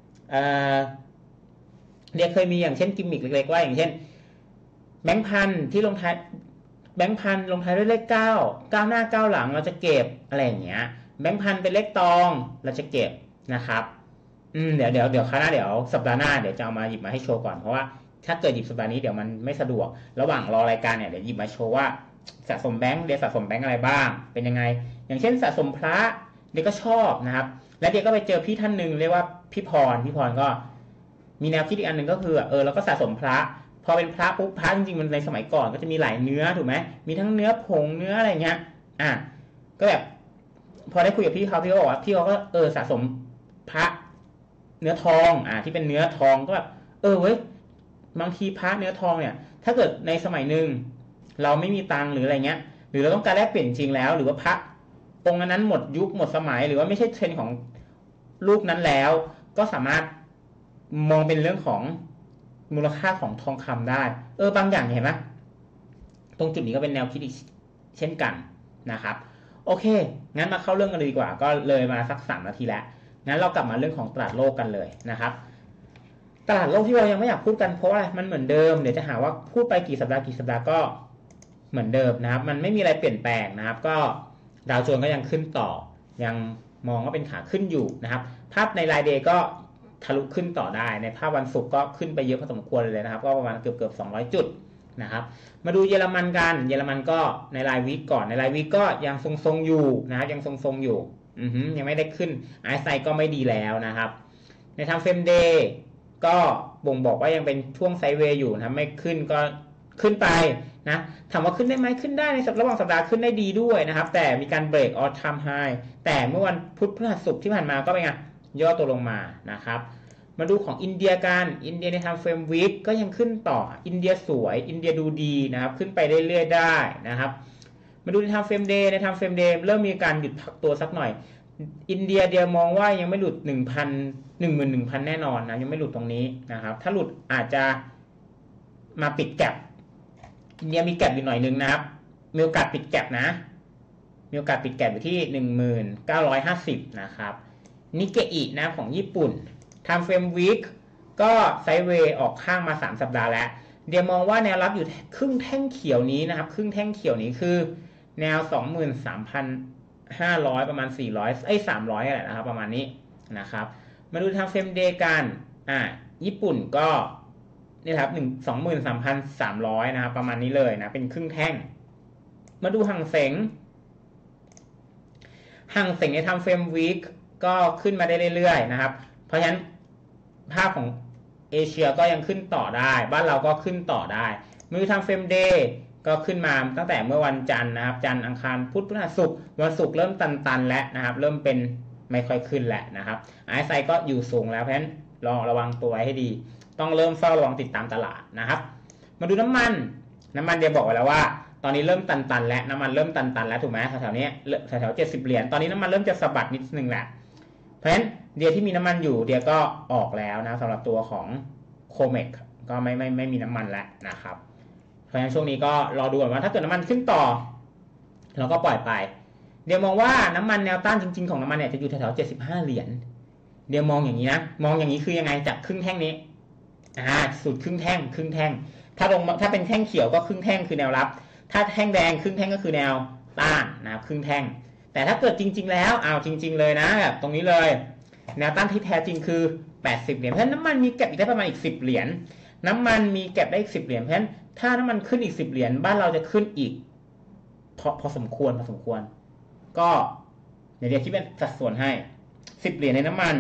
เด็กเคยมีอย่างเช่นกิมมิคเล็กๆว่าอย่างเช่นแบงค์พันที่ลงท้ายแบงค์พันลงท้ายด้วยเลข9หน้า9หลังเราจะเก็บอะไรอย่างเงี้ยแบงค์พันเป็นเลขตองเราจะเก็บนะครับเดี๋ยวคราวหน้าเดี๋ยวสัปดาห์หน้าเดี๋ยวจะเอามาหยิบมาให้โชว์ก่อนเพราะว่าถ้าเกิดหยิบสัปดาห์นี้เดี๋ยวมันไม่สะดวกระหว่างรอรายการเนี่ยเดี๋ยวหยิบมาโชว์ว่าสะสมแบงค์เดี๋ยวสะสมแบงค์อะไรบ้างเป็นยังไงอย่างเช่นสะสมพระเดี๋ยวก็ชอบนะครับและเดี๋ยวก็ไปเจอพี่ท่านหนึ่งเรียกว่าพี่พรก็มีแนวคิดอีกอันหนึ่งก็คือเราก็สะสมพระพอเป็นพระปุ๊บพระจริงๆมันในสมัยก่อนก็จะมีหลายเนื้อถูกไหมมีทั้งเนื้อผงเนื้ออะไรเงี้ยก็แบบพอได้คุยกับพี่เขาบอกว่าพี่เขาก็สะสมพระเนื้อทองที่เป็นเนื้อทองก็แบบเว้ยบางทีพระเนื้อทองเนี่ยถ้าเกิดในสมัยหนึ่งเราไม่มีตังค์หรืออะไรเงี้ยหรือเราต้องการแลกเปลี่ยนจริงแล้วหรือว่าพระองค์นั้นหมดยุคหมดสมัยหรือว่าไม่ใช่เทรนด์ของรูปนั้นแล้วก็สามารถมองเป็นเรื่องของมูลค่าของทองคำได้บางอย่างเห็นไหมตรงจุดนี้ก็เป็นแนวคิดอีกเช่นกันนะครับโอเคงั้นมาเข้าเรื่องกันเลยดีกว่าก็เลยมาสัก3 นาทีแล้วงั้นเรากลับมาเรื่องของตลาดโลกกันเลยนะครับตลาดโลกที่เรายังไม่อยากพูดกันเพราะอะไรมันเหมือนเดิมเดี๋ยวจะหาว่าพูดไปกี่สัปดาห์ก็เหมือนเดิมนะครับมันไม่มีอะไรเปลี่ยนแปลงนะครับก็ดาวโจนส์ก็ยังขึ้นต่อยังมองว่าเป็นขาขึ้นอยู่นะครับภาพในรายเดย์ก็ทะลุขึ้นต่อได้ในภาพวันศุกร์ก็ขึ้นไปเยอะพอสมควรเลยนะครับก็ประมาณเกือบ200 จุดนะครับมาดูเยอรมันกันเยอรมันก็ในรายวีคก่อนในรายวีคก็ยังทรงๆอยู่นะครับยังทรงๆอยู่ยังไม่ได้ขึ้นไอซ์ไซก็ไม่ดีแล้วนะครับในทางเฟรมเดย์ก็บ่งบอกว่ายังเป็นช่วงไซด์เวย์อยู่นะไม่ขึ้นก็ขึ้นไปนะถามว่าขึ้นได้ไหมขึ้นได้ในระหว่างสัปดาห์ขึ้นได้ดีด้วยนะครับแต่มีการเบรกออลไทม์ไฮแต่เมื่อวันพุธพฤหัสศุกร์ที่ผ่านมาก็เป็นไงย่อตัวลงมานะครับมาดูของอินเดียกันอินเดียในทางเฟรมวีคก็ยังขึ้นต่ออินเดียสวยอินเดียดูดีนะครับขึ้นไปเรื่อยๆได้นะครับมาดูในทางเฟรมเดย์ในทางเฟรมเดย์เริ่มมีการหยุดพักตัวสักหน่อยอินเดียมองว่ายังไม่หลุด 11,000 แน่นอนนะยังไม่หลุดตรงนี้นะครับถ้าหลุดอาจจะมาปิดแก็ปอินเดียมีแก็ปอยู่หน่อยนึงนะครับมีโอกาสปิดแก็ปนะมีโอกาสปิดแก็ปอยู่ที่ 1950 นะครับนิเกอินะของญี่ปุ่นไทม์เฟรมวีคก็ไซด์เวย์ออกข้างมา3 สัปดาห์แล้วเดี๋ยวมองว่าแนวรับอยู่ครึ่งแท่งเขียวนี้นะครับครึ่งแท่งเขียวนี้คือแนว 23,500 ประมาณ400 300อะไรนะครับประมาณนี้นะครับมาดูทางเฟรมเดย์กันญี่ปุ่นก็นี่ครับ23,300 นะครับประมาณนี้เลยนะเป็นครึ่งแท่งมาดูหั่งเส็งในทำเฟรมวีคก็ขึ้นมาได้เรื่อยๆนะครับเพราะฉะนั้นภาพของเอเชียก็ยังขึ้นต่อได้บ้านเราก็ขึ้นต่อได้มาดูทางเฟรมเดย์ก็ขึ้นมาตั้งแต่เมื่อวันจันทร์นะครับจันทร์อังคารพุธพฤหัสศุกร์วันศุกร์เริ่มตันๆแล้วนะครับเริ่มเป็นไม่ค่อยขึ้นแล้วนะครับไอซ์ไซก็อยู่สูงแล้วเพราะฉะนั้นลองระวังตัวไว้ให้ดีต้องเริ่มเฝ้าระวังติดตามตลาดนะครับมาดูน้ำมันเดี๋ยวบอกไว้แล้วว่าตอนนี้เริ่มตันแล้วน้ำมันเริ่มตันแล้วถูกไหมแถวๆนี้แถวๆ70 เหรียญตอนนี้น้ำมันเริ่มจะสะบัดนิดนึงแหละเพราะฉะนั้นเดียที่มีน้ำมันอยู่เดียก็ออกแล้วนะสำหรับตัวของโคเมกก็ไม่มีน้ำมันแล้วนะครับเพราะฉะนั้นช่วงนี้ก็รอดูว่าถ้าเกิดน้ำมันขึ้นต่อเราก็ปล่อยไปเดียมองว่าน้ำมันแนวต้านจริงๆของน้ำมันเนี่ยจะอยู่แถวๆ75 เหรียญเดียมองอย่างนี้นะมองอย่างนี้คือยังไงจากครึ่งแท่งนี้สุดครึ่งแท่งถ้าเป็นแท่งเขียวก็ครึ่งแท่งคือแนวรับถ้าแท่งแดงครึ่งแท่งก็คือแนวต้านนะครับครึ่งแท่งแต่ถ้าเกิดจริงๆแล้วจริงๆเลยนะแบบตรงนี้เลยแนวต้านที่แท้จริงคือ80 เหรียญเพราะฉะนั้นน้ำมันมีแก็บอีกได้ประมาณอีก10 เหรียญน้ำมันมีแก็บได้อีก10 เหรียญเพราะฉะนั้นถ้าน้ำมันขึ้นอีก10 เหรียญบ้านเราจะขึ้นอีกพอสมควรก็เดี๋ยวคิดเป็นสัดส่วนให้10 เหรียญในน้ำมัน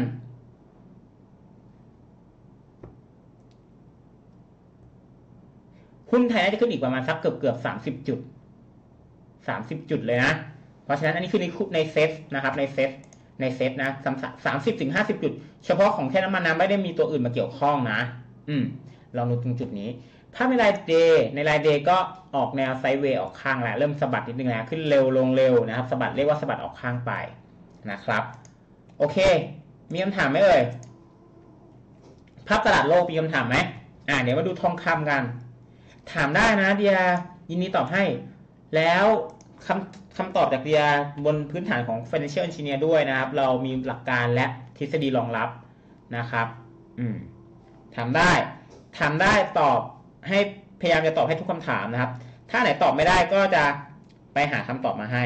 หุ้นไทยน่าจะขึ้นอีกประมาณสักเกือบ30 จุดเลยนะเพราะฉะนั้นอันนี้คือในเซตนะครับในเซตนะ30 ถึง 50 จุดเฉพาะของแค่น้ำมันนะไม่ได้มีตัวอื่นมาเกี่ยวข้องนะลองดูตรงจุดนี้ภาพในรายเดย์ก็ออกแนวไซด์เวย์ออกข้างแล้วเริ่มสะบัดนิดนึงแล้วขึ้นเร็วลงเร็วนะครับสะบัดเรียกว่าสะบัดออกข้างไปนะครับโอเคมีคำถามไหมเอ่ยภาพตลาดโลกมีคำถามไหมเดี๋ยวมาดูทองคำกันถามได้นะเดียยินดีตอบให้แล้วคำตอบจากเดียบนพื้นฐานของ Financial Engineer ด้วยนะครับเรามีหลักการและทฤษฎีรองรับนะครับถามได้ตอบให้พยายามจะตอบให้ทุกคำถามนะครับถ้าไหนตอบไม่ได้ก็จะไปหาคำตอบมาให้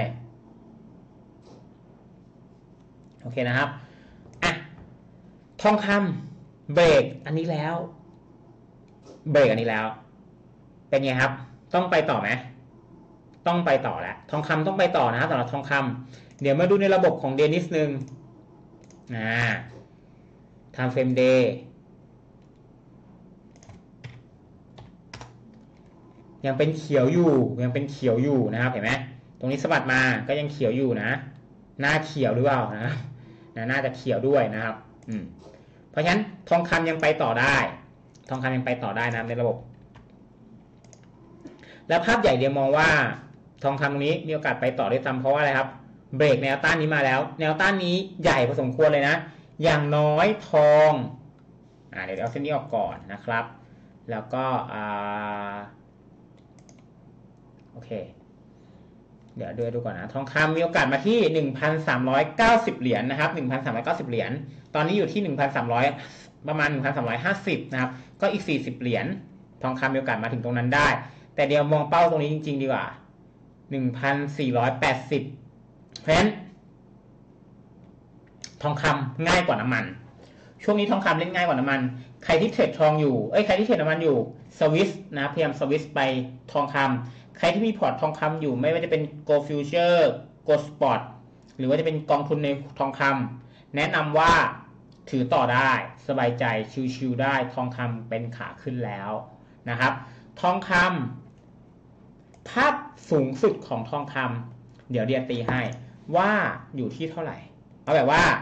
โอเคนะครับทองคำเบรกอันนี้แล้วเป็นไงครับต้องไปต่อไหมต้องไปต่อแล้วทองคำต้องไปต่อนะครับสำหรับทองคำเดี๋ยวมาดูในระบบของเดนิสนึงtime frame day ยังเป็นเขียวอยู่นะครับเห็นไหมตรงนี้สะบัดมาก็ยังเขียวอยู่นะหน้าเขียวหรือเปล่านะน่าจะเขียวด้วยนะครับเพราะฉะนั้นทองคำยังไปต่อได้นะในระบบแล้วภาพใหญ่เดียวมองว่าทองคำตรงนี้มีโอกาสไปต่อได้ซ้ำเพราะว่าอะไรครับเบรกแนวต้านนี้มาแล้วแนวต้านนี้ใหญ่พอสมควรเลยนะอย่างน้อยทองเดี๋ยวเอาเส้นนี้ออกก่อนนะครับแล้วก็โอเคเดี๋ยวดูก่อนนะทองคำมีโอกาสมาที่ 1,390 เหรียญนะครับ 1,390 เหรียญตอนนี้อยู่ที่ 1,300 ประมาณ 1,350 นะครับก็อีก40เหรียญทองคำมีโอกาสมาถึงตรงนั้นได้แต่เดี๋ยวมองเป้าตรงนี้จริงๆดีกว่า 1,480 เพราะฉะนั้นทองคำง่ายกว่าน้ำมันช่วงนี้ทองคำเล่นง่ายกว่าน้ำมันใครที่เทรดทองอยู่ใครที่เทรดน้ำมันอยู่สวิสนะพยายามสวิสไปทองคำใครที่มีพอร์ตทองคำอยู่ไม่ว่าจะเป็น Gold Future Gold Spot หรือว่าจะเป็นกองทุนในทองคำแนะนำว่าถือต่อได้สบายใจชิวๆได้ทองคำเป็นขาขึ้นแล้วนะครับทองคำภาพสูงสุดของทองคำเดี๋ยวเดียตีให้ว่าอยู่ที่เท่าไหร่เอาแบบว่า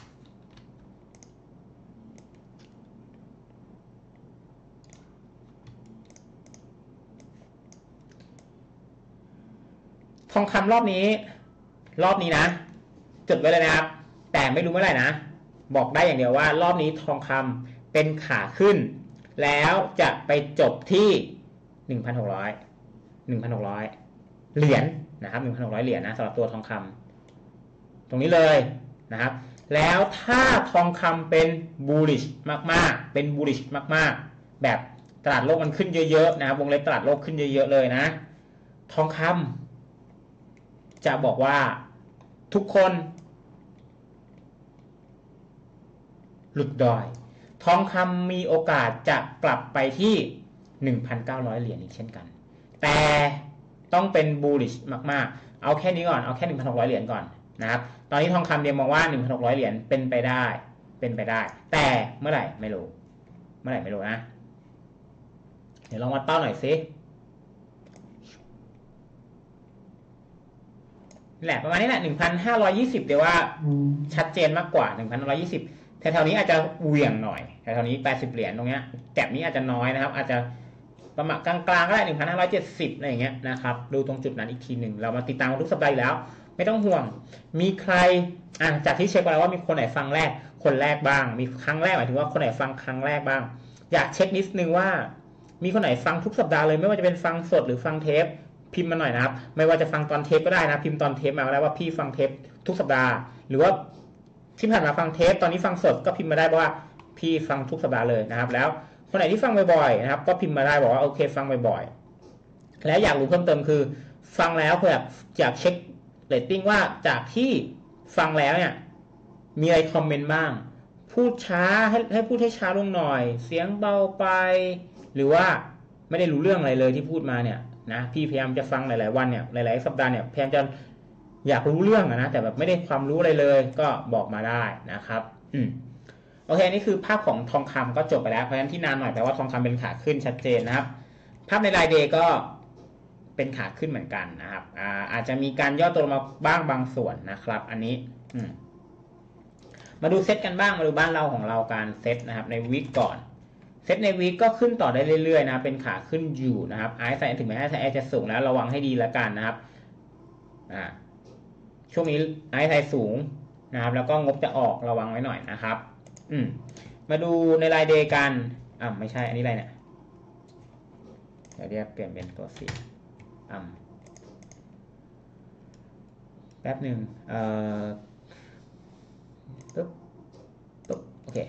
ทองคำรอบนี้นะจดไว้เลยนะครับแต่ไม่รู้เมื่อไหร่นะบอกได้อย่างเดียวว่ารอบนี้ทองคำเป็นขาขึ้นแล้วจะไปจบที่ 1,600 เหรียญนะครับ 1,600 เหรียญนะสำหรับตัวทองคำตรงนี้เลยนะครับแล้วถ้าทองคำเป็น bullish มากๆเป็น bullish มากๆแบบตลาดโลกมันขึ้นเยอะๆนะวงเล็บตลาดโลกขึ้นเยอะๆเลยนะทองคำจะบอกว่าทุกคนหลุดดอยทองคำมีโอกาสจะกลับไปที่ 1,900 เหรียญอีกเช่นกันแต่ต้องเป็น bullish มากๆเอาแค่นี้ก่อนเอาแค่ 1,600 เหรียญก่อนนะครับตอนนี้ทองคำเดียวมองว่า 1,600 เหรียญเป็นไปได้แต่เมื่อไหร่ไม่รู้นะเดี๋ยวลองวัดเป้าหน่อยสิแหละประมาณนี้แหละ 1,520 เดี๋ยวว่าชัดเจนมากกว่า 1,520 แถวๆนี้อาจจะเหวี่ยงหน่อยแถวๆนี้80เหรียญตรงเนี้ยแก็บนี้อาจจะน้อยนะครับอาจจะประมาณกลางๆก็ได้ 1,570 อะไรอย่างเงี้ยนะครับดูตรงจุดนั้นอีกทีหนึ่งเรามาติดตามทุกสัปดาห์อยู่แล้วไม่ต้องห่วงมีใครจากที่เช็คไปแล้วว่ามีคนไหนฟังคนแรกบ้างมีครั้งแรกหมายถึงว่าคนไหนฟังครั้งแรกบ้างอยากเช็คนิดนึงว่ามีคนไหนฟังทุกสัปดาห์เลยไม่ว่าจะเป็นฟังสดหรือฟังเทปพิมพ์มาหน่อยนะครับไม่ว่าจะฟังตอนเทปก็ได้นะพิมพ์ตอนเทปมาก็ได้ว่าพี่ฟังเทปทุกสัปดาห์หรือว่าที่ผ่านมาฟังเทปตอนนี้ฟังสดก็พิมพ์มาได้ว่าพี่ฟังทุกสัปดาห์เลยนะครับแล้วคนไหนที่ฟังบ่อยๆนะครับก็พิมพ์มาได้บอกว่าโอเคฟังบ่อยๆและอยากรู้เพิ่มเติมคือฟังแล้วเพื่ออยากเช็คเรตติ้งว่าจากที่ฟังแล้วเนี่ยมีอะไรคอมเมนต์บ้างพูดช้าให้พูดให้ช้าลงหน่อยเสียงเบาไปหรือว่าไม่ได้รู้เรื่องอะไรเลยที่พูดมาเนี่ยนะพี่พยายามจะฟังหลายๆวันเนี่ยหลายๆสัปดาห์เนี่ยพยายามจะอยากรู้เรื่องนะแต่แบบไม่ได้ความรู้อะไรเลยก็บอกมาได้นะครับโอเคนี่คือภาพของทองคำก็จบไปแล้วเพราะฉะนั้นที่นานหน่อยแปลว่าทองคำเป็นขาขึ้นชัดเจนนะครับภาพในรายเดย์ก็เป็นขาขึ้นเหมือนกันนะครับอาจจะมีการย่อตัวลงมาบ้างบางส่วนนะครับอันนี้มาดูเซตกันบ้างมาดูบ้านเราของเราการเซตนะครับในวีคก่อนเซตในวีคก็ขึ้นต่อได้เรื่อยๆนะเป็นขาขึ้นอยู่นะครับRSIถึงแม้RSIจะสูงแล้วระวังให้ดีแล้วกันนะครับช่วงนี้RSIสูงนะครับแล้วก็งบจะออกระวังไว้หน่อยนะครับมาดูในรายเดย์กันไม่ใช่อันนี้อะไรเนี่ยเดี๋ยวเปลี่ยนเป็นตัวสีแป๊บหนึ่งปึ๊บโอเค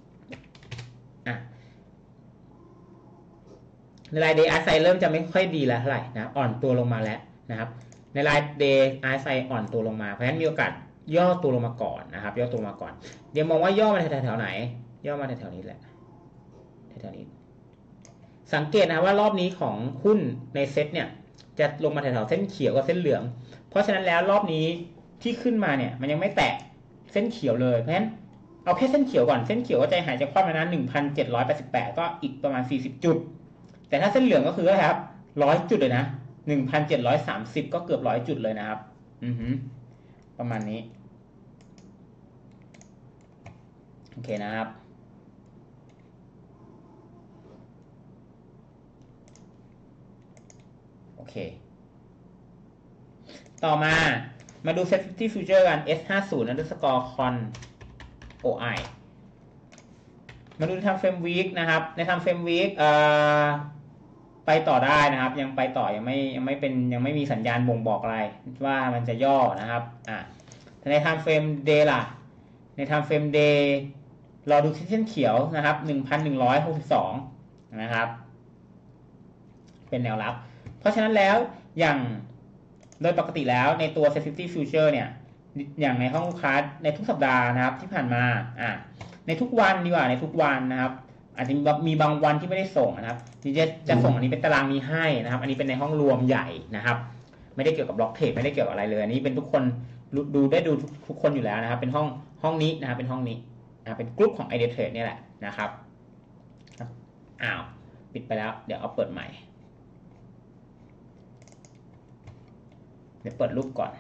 ในรายเดย์RSIเริ่มจะไม่ค่อยดีแล้วเท่าไหร่นะอ่อนตัวลงมาแล้วนะครับในรายเดย์RSIอ่อนตัวลงมาเพราะฉะนั้นมีโอกาสย่อตัวลงมาก่อนนะครับย่อตัวมาก่อนเดี๋ยวมองว่าย่อมาแถวๆไหนย่อมาแถวๆนี้แหละแถวๆนี้สังเกตนะว่ารอบนี้ของหุ้นในเซ็ตเนี่ยจะลงมาแถวๆเส้นเขียวกับเส้นเหลืองเพราะฉะนั้นแล้วรอบนี้ที่ขึ้นมาเนี่ยมันยังไม่แตะเส้นเขียวเลยเพราะฉะนั้นเอาแค่เส้นเขียวก่อนเส้นเขียวก็ใจหายใจคว่ำแล้วนะ 1,788 ก็อีกประมาณ40จุดแต่ถ้าเส้นเหลืองก็คือครับ100จุดเลยนะ 1,730 ก็เกือบ100จุดเลยนะครับประมาณนี้โอเคนะครับโอเคต่อมาดู Safety Future กัน S50_con OI มาดูในทำเฟรมวีคนะครับในทำเฟรมวีคไปต่อได้นะครับยังไปต่อยังไม่มีสัญญาณบ่งบอกอะไรว่ามันจะย่อนะครับใน time frame day ล่ะใน time frame day เราดูเส้นเขียวนะครับ 1,162 นะครับเป็นแนวรับเพราะฉะนั้นแล้วอย่างโดยปกติแล้วในตัว Safety Future เนี่ยอย่างในห้องลูกค้าในทุกสัปดาห์นะครับที่ผ่านมาในทุกวันดีกว่าในทุกวันนะครับอาจจะมีบางวันที่ไม่ได้ส่งนะครับที่จะส่งอันนี้เป็นตารางนี้ให้นะครับอันนี้เป็นในห้องรวมใหญ่นะครับไม่ได้เกี่ยวกับบล็อกเทรดไม่ได้เกี่ยวกับอะไรเลยอันนี้เป็นทุกคนดูทุกคนอยู่แล้วนะครับเป็นห้องนี้นะครับเป็นห้องนี้เป็นกลุ่มของ Idea Trade นี่แหละนะครับปิดไปแล้วเดี๋ยวเอาเปิดใหม่เดี๋ยวเปิดรูปก่อน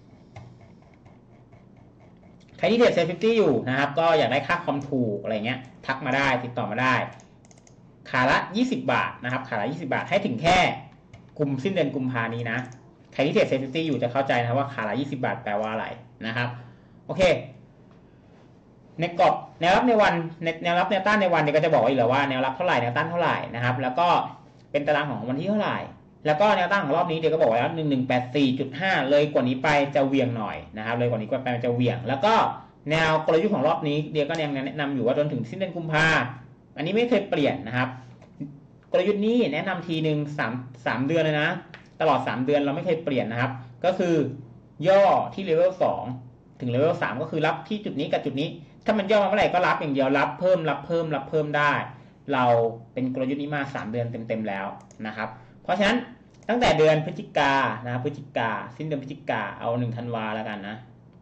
ใครที่เทรด Safety อยู่นะครับก็อยากได้ค่าคอมถูกอะไรเงี้ยทักมาได้ติดต่อมาได้ขาละ20 บาทนะครับขาละ20 บาทให้ถึงแค่สิ้นเดือนกุมภานี้นะใครที่เทรด Safety อยู่จะเข้าใจนะว่าขาละ20 บาทแปลว่าอะไรนะครับโอเคในกรอบแนวรับในวันแนวรับแนวต้านในวันเนี่ยก็จะบอกไว้อยู่แล้วว่าแนวรับเท่าไหร่แนวต้านเท่าไหร่นะครับแล้วก็เป็นตารางของวันที่เท่าไหร่แล้วก็แนวต้านของรอบนี้เดี๋ยวก็บอกไว้แล้ว 1184.5 เลยกว่านี้ไปจะเวียงหน่อยนะครับเลยกว่านี้ไปจะเวียงแล้วก็แนวกลยุทธ์ของรอบนี้เดี๋ยวก็ยังแนะนำอยู่ว่าจนถึงสิ้นเดือนกุมภาอันนี้ไม่เคยเปลี่ยนนะครับกลยุทธ์นี้แนะนำทีนึง3 เดือนเลยนะตลอด3 เดือนเราไม่เคยเปลี่ยนนะครับก็คือย่อที่เลเวล2ถึงเลเวล3ก็คือรับที่จุดนี้กับจุดนี้ถ้ามันย่อมาเมื่อไหร่ก็รับอย่างเดียวรับเพิ่มได้เราเป็นกลยุทธ์นี้มา3 เดือนเต็มๆแล้วนะครับเพราะฉะนั้นตั้งแต่เดือนพฤศจิกานะพฤศจิกาสิ้นเดือนพฤศจิกาเอา1 ธันวาแล้วกันนะ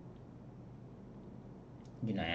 อยู่ไหน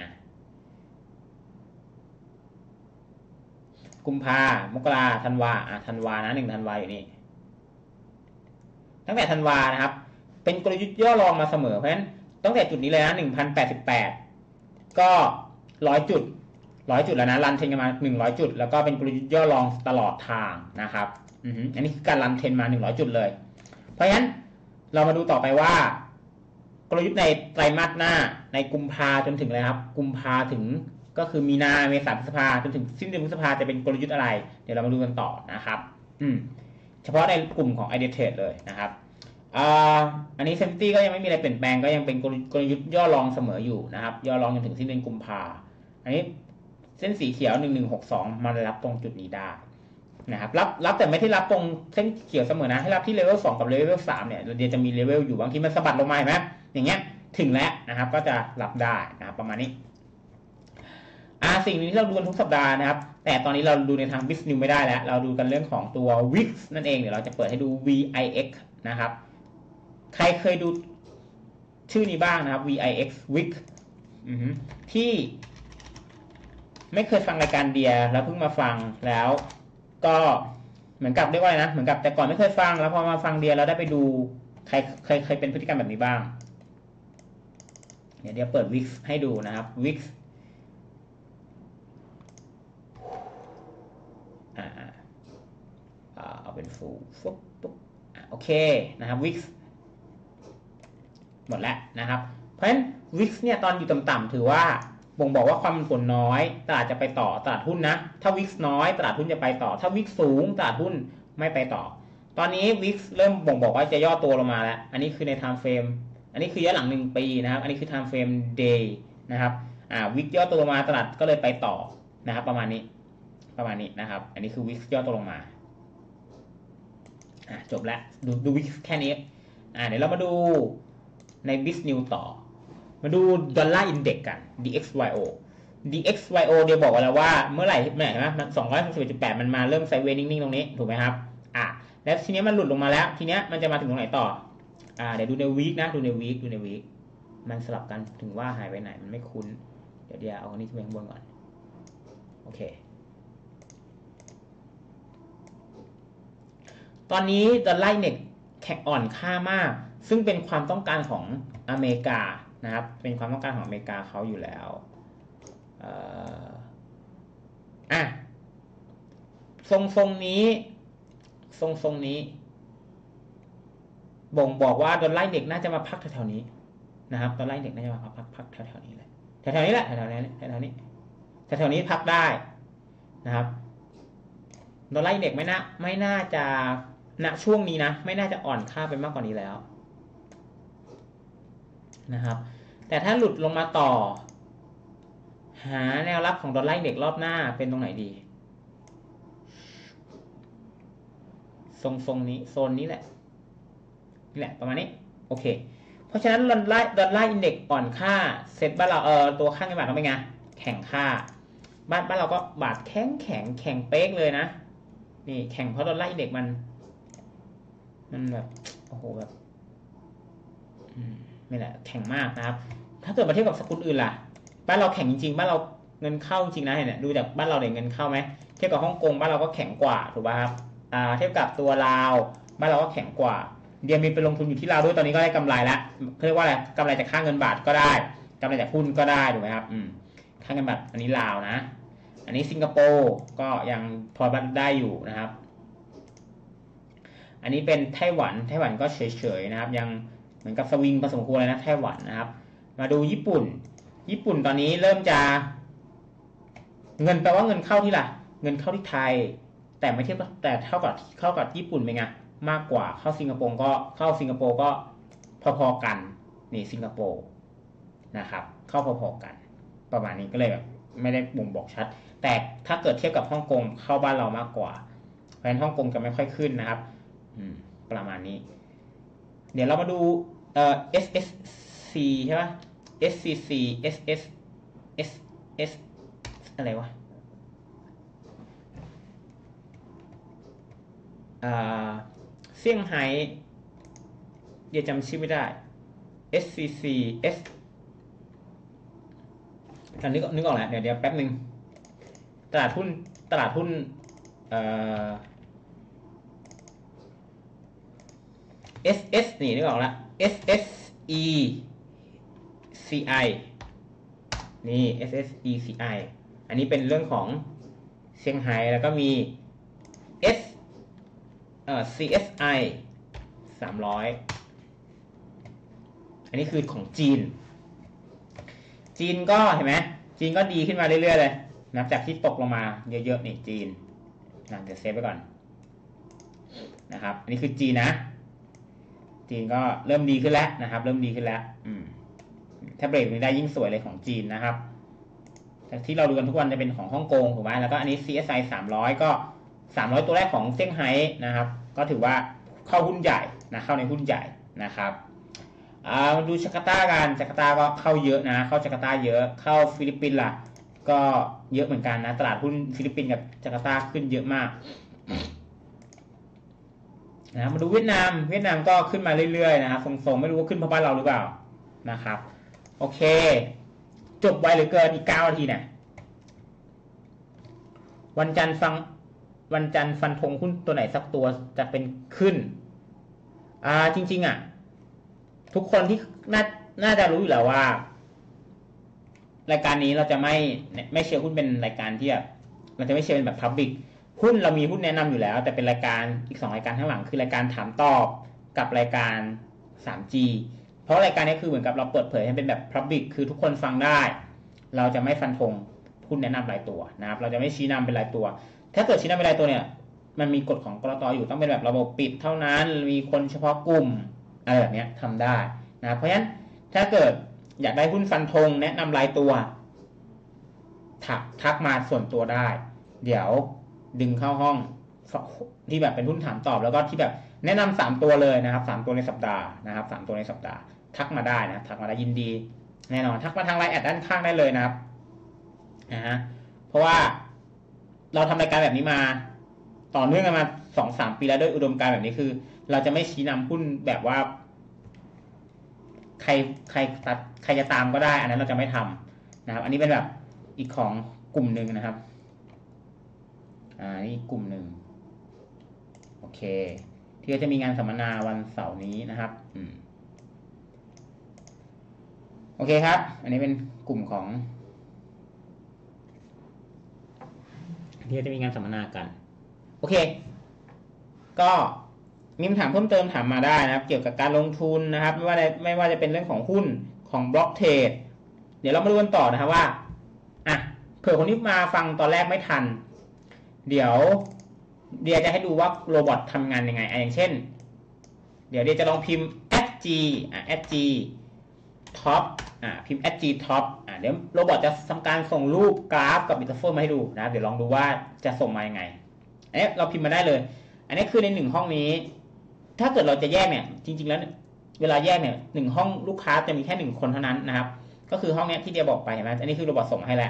กุมภามกราธันวาธันวานะ1 ธันวาอยู่นี่ตั้งแต่ธันวานะครับเป็นกลยุทธ์ย่อรองมาเสมอเพราะฉะนั้นตั้งแต่จุดนี้เลยนะ 1,088 ก็100 จุดแล้วนะรันเทรนกันมา100 จุดแล้วก็เป็นกลยุทธ์ย่อรองตลอดทางนะครับอันนี้คือการรันเทรนมา100 จุดเลยเพราะฉะนั้นเรามาดูต่อไปว่ากลยุทธ์ในไตรมาสหน้าในกุมภาจนถึงเลยครับกุมภาถึงก็คือมีนาเมษาพฤษภาจนถึงสิ้นเดือนพฤษภาจะเป็นกลยุทธ์อะไรเดี๋ยวเรามาดูกันต่อนะครับเฉพาะในกลุ่มของ Idea Trade เลยนะครับอันนี้ Safety ก็ยังไม่มีอะไรเปลี่ยนแปลงก็ยังเป็นกลยุทธ์ย่อรองเสมออยู่นะครับย่อรองจนถึงสิ้นเดือนกุมภาอันนี้เส้นสีเขียว1162มารับตรงจุดนี้ได้นะครับรับแต่ไม่ได้รับตรงเส้นเขียวเสมอนะให้รับที่เลเวล2กับเลเวล3เนี่ยเดี๋ยวจะมีเลเวลอยู่บางทีมันสะบัดลงมาเห็นไหมอย่างเงี้ยถึงแล้วนะครับก็จะรับได้นะครับประมาณนี้สิ่งนี้ที่เราดูกันทุกสัปดาห์นะครับแต่ตอนนี้เราดูในทาง Business News ไม่ได้แล้วเราดูกันเรื่องของตัว VIX นั่นเองเดี๋ยวเราจะเปิดให้ดู VIX นะครับใครเคยดูชื่อนี้บ้างนะครับ VIX ที่ไม่เคยฟังรายการเดียแล้วเพิ่งมาฟังแล้วก็เหมือนกับเรียกว่าอะไรนะเหมือนกับแต่ก่อนไม่เคยฟังแล้วพอมาฟังเดียแล้วได้ไปดูใครเคยเป็นพฤติกรรมแบบนี้บ้างเดี๋ยวเปิด VIX ให้ดูนะครับ VIX เป็นฟูปุ๊บโอเคนะครับวิกหมดแล้วนะครับเพราะฉะนั้นวิกเนี่ยตอนอยู่ต่ำๆถือว่าบ่งบอกว่าความผันผวนน้อยตลาดจะไปต่อตลาดหุ้นนะถ้าวิกน้อยตลาดหุ้นจะไปต่อถ้าวิกสูงตลาดหุ้นไม่ไปต่อตอนนี้วิกเริ่มบ่งบอกว่าจะย่อตัวลงมาแล้วอันนี้คือใน time frame อันนี้คือย้อนหลัง1 ปีนะครับอันนี้คือ time frame day นะครับวิกย่อตัวลงมาตลาดก็เลยไปต่อนะครับประมาณนี้นะครับอันนี้คือวิกย่อตัวลงมาจบแล้วดูวิกแค่นี้เดี๋ยวเรามาดูใน BizNews ต่อมาดูดอลลาร์อินเด็กซ์กัน DXYO เดี๋ยวบอกไว้แล้วว่าเมื่อไหร่เห็นไหมมัน261.8มันมาเริ่มไซด์เวย์นิ่งๆตรงนี้ถูกไหมครับแล้วทีนี้มันหลุดลงมาแล้วทีนี้มันจะมาถึงตรงไหนต่อเดี๋ยวดูในวีคนะดูในวีคมันสลับกันถึงว่าหายไปไหนมันไม่คุ้นเดี๋ยวเอาอันนี้ขึ้นไปข้างบนก่อนโอเคตอนนี้ดอลลาร์อินเด็กซ์แข็งอ่อนค่ามากซึ่งเป็นความต้องการของอเมริกานะครับเป็นความต้องการของอเมริกาเขาอยู่แล้วทรงนี้บ่งบอกว่าดอลลาร์อินเด็กซ์น่าจะมาพักแถวๆนี้นะครับดอลลาร์อินเด็กซ์น่าจะมาพักแถวๆนี้เลยแถวๆนี้แหละแถวๆนี้พักได้นะครับดอลลาร์อินเด็กซ์ไม่น่าจะณช่วงนี้นะไม่น่าจะอ่อนค่าไปมากกว่านี้แล้วนะครับแต่ถ้าหลุดลงมาต่อหาแนวรับของดอลลาร์อินเด็กซ์รอบหน้าเป็นตรงไหนดีทรงนี้โซนนี้แหละนี่แหละประมาณนี้โอเคเพราะฉะนั้นดอลลาร์อินเด็กซ์อ่อนค่าเซ็ตบ้านเราตัวค่าเงินบาทต้องเป็นไงแข็งค่าบ้านเราก็บาทแข็งเป๊กเลยนะนี่แข็งเพราะดอลลาร์อินเด็กซ์มันแบบโอ้โหแบบไม่แหละแข็งมากนะครับถ้าเกิดมาเทียบกับสกุลอื่นล่ะบ้านเราแข็งจริงๆบ้านเราเงินเข้าจริงนะเนี่ยดูจากบ้านเราเนี่ยเงินเข้าไหมเทียบกับฮ่องกงบ้านเราก็แข็งกว่าถูกป่ะครับเทียบกับตัวลาวบ้านเราก็แข็งกว่าเดียมีไปลงทุนอยู่ที่ลาวด้วยตอนนี้ก็ได้กำไรแล้วเขาเรียกว่าอะไรกำไรจากค่าเงินบาทก็ได้กำไรจากหุ้นก็ได้ถูกไหมครับค่าเงินบาทอันนี้ลาวนะอันนี้สิงคโปร์ก็ยังพอได้อยู่นะครับอันนี้เป็นไต้หวันก็เฉยๆนะครับยังเหมือนกับสวิงพอสมควรเลยนะไต้หวันนะครับมาดูญี่ปุ่นตอนนี้เริ่มจะเงินแปลว่าเงินเข้าที่ละเงินเข้าที่ไทยแต่ไม่เทียบแต่เท่ากับญี่ปุ่นเป็นไงมากกว่าเข้าสิงคโปร์ก็พอๆกันนี่สิงคโปร์นะครับเข้าพอๆกันประมาณนี้ก็เลยแบบไม่ได้บ่งบอกชัดแต่ถ้าเกิดเทียบกับฮ่องกงเข้าบ้านเรามากกว่าเพราะฉะนั้นฮ่องกงจะไม่ค่อยขึ้นนะครับประมาณนี้เดี๋ยวเรามาดูSSC ใช่ไหม SCC SS อะไรวะเซี่ยงไฮ้เดี๋ยวจำชื่อไม่ได้ SCC S นึกออกแล้วเดี๋ยวแป๊บนึงตลาดหุ้นSS นี่นึกออกแล้ว SSECI นี่ SSECI อันนี้เป็นเรื่องของเซี่ยงไฮ้แล้วก็มี CSI 300อันนี้คือของจีนก็เห็นไหมจีนก็ดีขึ้นมาเรื่อยๆเลยนับจากที่ตกลงมาเยอะๆนี่จีนเดี๋ยวเซฟไว้ก่อนนะครับอันนี้คือจีนนะจีนก็เริ่มดีขึ้นแล้วนะครับเริ่มดีขึ้นแล้วถ้าเบรกนี้ได้ยิ่งสวยเลยของจีนนะครับแต่ที่เราดูกันทุกวันจะเป็นของฮ่องกงถูกไหมแล้วก็อันนี้ CSI 300ก็300ตัวแรกของเซี่ยงไฮ้นะครับก็ถือว่าเข้าหุ้นใหญ่นะเข้าในหุ้นใหญ่นะครับมาดูจาการ์ตากันจาการ์ตาก็เข้าเยอะนะเข้าจาการ์ตาเยอะเข้าฟิลิปปินส์ล่ะก็เยอะเหมือนกันนะตลาดหุ้นฟิลิปปินส์กับจาการ์ตาขึ้นเยอะมากนะมาดูเวียดนามก็ขึ้นมาเรื่อยๆนะครับทรงๆไม่รู้ว่าขึ้นเพราะบ้านเราหรือเปล่านะครับโอเคจบไวเหลือเกินอีก9 นาทีเนี่ยวันจันทร์ฟันธงหุ้นตัวไหนสักตัวจะเป็นขึ้นจริงๆทุกคนที่น่าจะรู้อยู่แล้วว่ารายการนี้เราจะไม่เชียร์หุ้นเป็นรายการที่แบบเราจะไม่เชียร์เป็นแบบ Public หุ้นเรามีหุ้นแนะนำอยู่แล้ว แต่เป็นรายการอีก2รายการข้างหลังคือรายการถามตอบกับรายการ 3G เพราะรายการนี้คือเหมือนกับเราเปิดเผยให้เป็นแบบ Public คือทุกคนฟังได้เราจะไม่ฟันธงหุ้นแนะนำรายตัวนะครับเราจะไม่ชี้นำเป็นรายตัวถ้าเกิดชี้นำเป็นรายตัวเนี่ยมันมีกฎของกลต.อยู่ต้องเป็นแบบระบบปิดเท่านั้นมีคนเฉพาะกลุ่มอะไรแบบนี้ทำได้นะเพราะฉะนั้นถ้าเกิดอยากได้หุ้นฟันธงแนะนำรายตัวทักมาส่วนตัวได้เดี๋ยวดึงเข้าห้องที่แบบเป็นหุ้นถามตอบแล้วก็ที่แบบแนะนำ3ตัวเลยนะครับ3ตัวในสัปดาห์นะครับ3ตัวในสัปดาห์ทักมาได้นะทักมาได้ยินดีแน่นอนทักมาทางไลน์แอดด้านข้างได้เลยนะครับเพราะว่าเราทำรายการแบบนี้มาต่อเนื่องกันมา 2-3 ปีแล้วด้วยอุดมการณ์แบบนี้คือเราจะไม่ชี้นำหุ้นแบบว่าใครจะตามก็ได้อันนั้นเราจะไม่ทำนะครับอันนี้เป็นแบบอีกของกลุ่มหนึ่งนะครับนี่กลุ่มหนึ่งโอเคที่จะมีงานสัมมนาวันเสาร์นี้นะครับโอเคครับอันนี้เป็นกลุ่มของที่จะมีงานสัมมนากันโอเคก็มีคำถามเพิ่มเติมถามมาได้นะครับเกี่ยวกับการลงทุนนะครับไม่ว่าจะเป็นเรื่องของหุ้นของบล็อกเทรดเดี๋ยวเรามาดูกันต่อนะครับว่าเผื่อคนที่มาฟังตอนแรกไม่ทันเดี๋ยวจะให้ดูว่าโรบอททำงานยังไงอย่างเช่นเดี๋ยวจะลองพิมพ์ @g top พิมพ์ @g top เดี๋ยวโรบอทจะทำการส่งรูปกราฟกับอินเทอร์เฟซมาให้ดูนะเดี๋ยวลองดูว่าจะส่งมายังไงอันนี้เราพิมพ์มาได้เลยอันนี้คือใน1ห้องนี้ถ้าเกิดเราจะแยกเนี่ยจริงๆแล้วเวลาแยกเนี่ย1ห้องลูกค้าจะมีแค่1คนเท่านั้นนะครับก็คือห้องนี้ที่เดียบอกไปเห็นไหมอันนี้คือโรบอทส่งให้แล้ว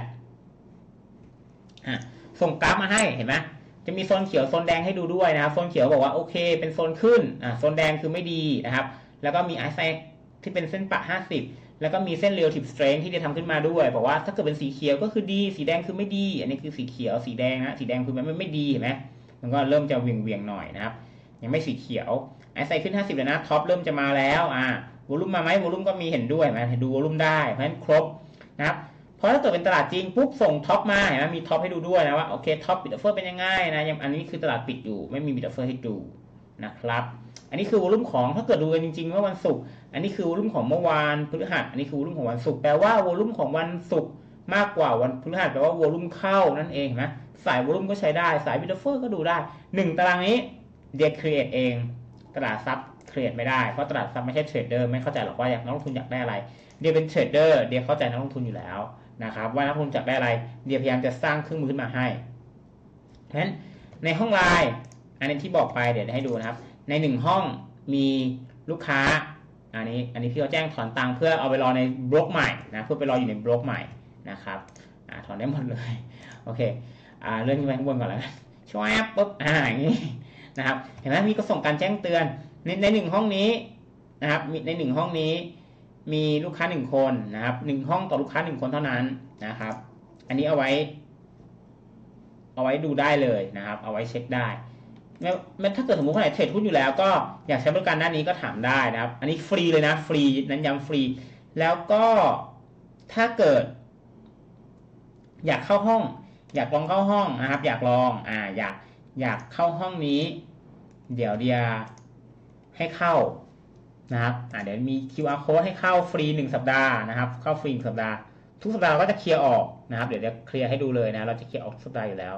ส่งกราฟมาให้เห็นไหมจะมีโซนเขียวโซนแดงให้ดูด้วยนะครับโซนเขียวบอกว่าโอเคเป็นโซนขึ้นโซนแดงคือไม่ดีนะครับแล้วก็มีไอแซกที่เป็นเส้นปะ50แล้วก็มีเส้น relative strength ที่จะทำขึ้นมาด้วยบอกว่าถ้าเกิดเป็นสีเขียวก็คือดีสีแดงคือไม่ดีอันนี้คือสีเขียวสีแดงนะสีแดงคือมันไม่ดีเห็นไหมมันก็เริ่มจะเวียงหน่อยนะครับยังไม่สีเขียวไอแซกขึ้น50แล้วนะท็อปเริ่มจะมาแล้ววอลุ่มมาไหมวอลุ่มก็มีเห็นด้วยไหมดูวอลุ่มได้เพราะฉะนั้นครบนะครับเพราะถ้าเกิดเป็นตลาดจริงปุ๊บส่งท็อปมาเห็นไหมมีท็อปให้ดูด้วยนะว่าโอเคท็อปบิดเฟอร์เป็นยังไงนะยังอันนี้คือตลาดปิดอยู่ไม่มีบิดเฟอร์ให้ดูนะครับอันนี้คือวอลุ่มของถ้าเกิดดูกันจริงๆเมื่อวันศุกร์อันนี้คือวอลุ่มของเมื่อวานพฤหัสอันนี้คือวอลุ่มของวันศุกร์แปลว่าวอลุ่มของวันศุกร์มากกว่าวันพฤหัสแปลว่าวอลุ่มเข้านั่นเองนะสายวอลุ่มก็ใช้ได้สายบิดเฟอร์ก็ดูได้1ตารางนี้เดียครีเอทเองตลาดซับครีเอทไม่ได้เพราะตลาดซับไม่ใช่เทรดเดอร์ไม่เข้าใจหรอกว่านักลงทุนอยากได้อะไรเดียเป็นเทรดเดอร์เดียเข้าใจนักลงทุนอยู่แล้วนะครับว่านักลงทุนอยากได้อะไรเดียพยายามจะสร้างเครื่องมือขึ้นมาให้เพราะฉะนั้นในห้องไลน์อันนี้ที่บอกไปเดี๋ยวให้ดูนะครับใน1ห้องมีลูกค้าอันนี้พี่เขาแจ้งถอนตังค์เพื่อเอาไปรอในบล็อกใหม่นะเพื่อไปรออยู่ในบล็อกใหม่นะครับถอนได้หมดเลยโอเคเลื่อนขึ้นไปข้างบนก่อนแล้วช่วยปุ๊บอย่างนี้นะครับเห็นไหมมีก็ส่งการแจ้งเตือนใน1ห้องนี้นะครับใน1ห้องนี้มีลูกค้า1คนนะครับ1ห้องต่อลูกค้า1คนเท่านั้นนะครับอันนี้เอาไว้ดูได้เลยนะครับเอาไว้เช็คได้ถ้าเกิดสมมติคนไหนเทรดหุ้นอยู่แล้วก็อยากใช้บริการด้านนี้ก็ถามได้นะครับอันนี้ฟรีเลยนะฟรีนั้นย้ำฟรีแล้วก็ถ้าเกิดอยากเข้าห้องอยากลองเข้าห้องนะครับอยากลองอยากเข้าห้องนี้เดี๋ยวให้เข้านะครับเดี๋ยวมี QR code ให้เข้าฟรี1สัปดาห์นะครับเข้าฟรี1สัปดาห์ทุกสัปดาห์เราก็จะเคลียร์ออกนะครับเดี๋ยวจะเคลียร์ให้ดูเลยนะเราจะเคลียร์ออกทุกสัปดาห์อยู่แล้ว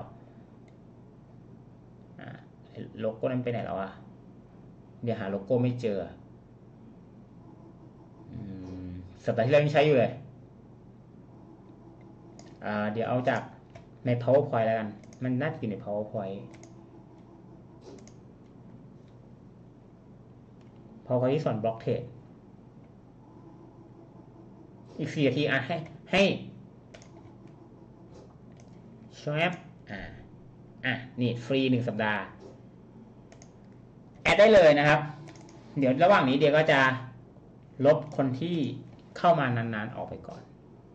โลโก้นั้นไปไหนแล้วเดี๋ยวหาโลโก้ไม่เจอสัปดาห์ที่แล้วยังใช้อยู่เลยเดี๋ยวเอาจากใน PowerPoint แล้วกันมันน่าจะอยู่ใน PowerPoint ที่สอนบล็อกเทรดอีก4 นาทีให้ชอปนี่ฟรี1สัปดาห์แอดได้เลยนะครับเดี๋ยวระหว่างนี้เดี๋ยวก็จะลบคนที่เข้ามานานๆออกไปก่อน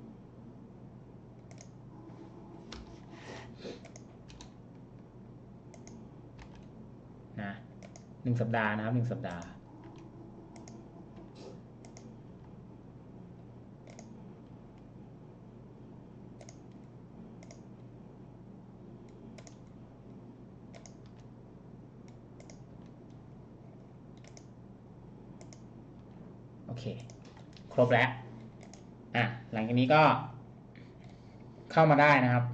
นะ1สัปดาห์นะครับ1สัปดาห์เคครบแล้วหลังจากนี้ก็เข้ามาได้นะครับ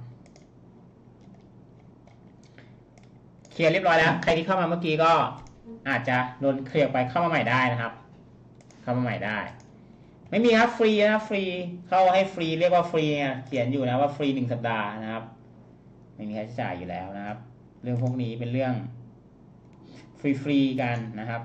เคลียร์เรียบร้อยแล้วใครที่เข้ามาเมื่อกี้ก็อาจจะโดนเคลียร์ไปเข้ามาใหม่ได้นะครับเข้ามาใหม่ได้ไม่มีครับฟรีนะฟรีเข้าให้ฟรีเรียกว่าฟรีเขียนอยู่นะว่าฟรี1 สัปดาห์นะครับไม่มีค่าใช้จ่ายอยู่แล้วนะครับเรื่องพวกนี้เป็นเรื่องฟรีกันนะครับ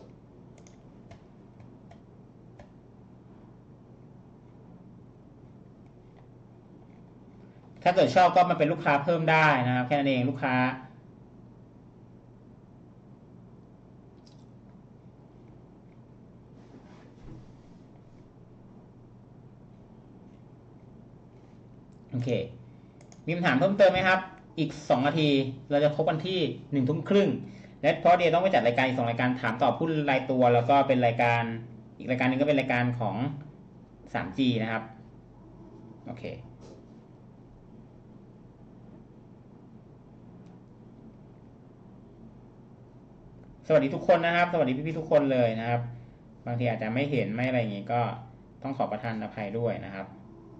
ถ้าเกิดชอบก็มาเป็นลูกค้าเพิ่มได้นะครับแค่นั้นเองลูกค้าโอเคมีคำถามเพิ่มเติมไหมครับอีก2 นาทีเราจะพบกันที่1 ทุ่มครึ่งและเพราะเดี๋ยวต้องไปจัดรายการอีก2 รายการถามตอบผู้รายตัวแล้วก็เป็นรายการอีกรายการนึงก็เป็นรายการของ 3G นะครับโอเคสวัสดีทุกคนนะครับสวัสดีพี่ๆทุกคนเลยนะครับบางทีอาจจะไม่เห็นไม่อะไรอย่างงี้ก็ต้องขอประทานอภัยด้วยนะครับ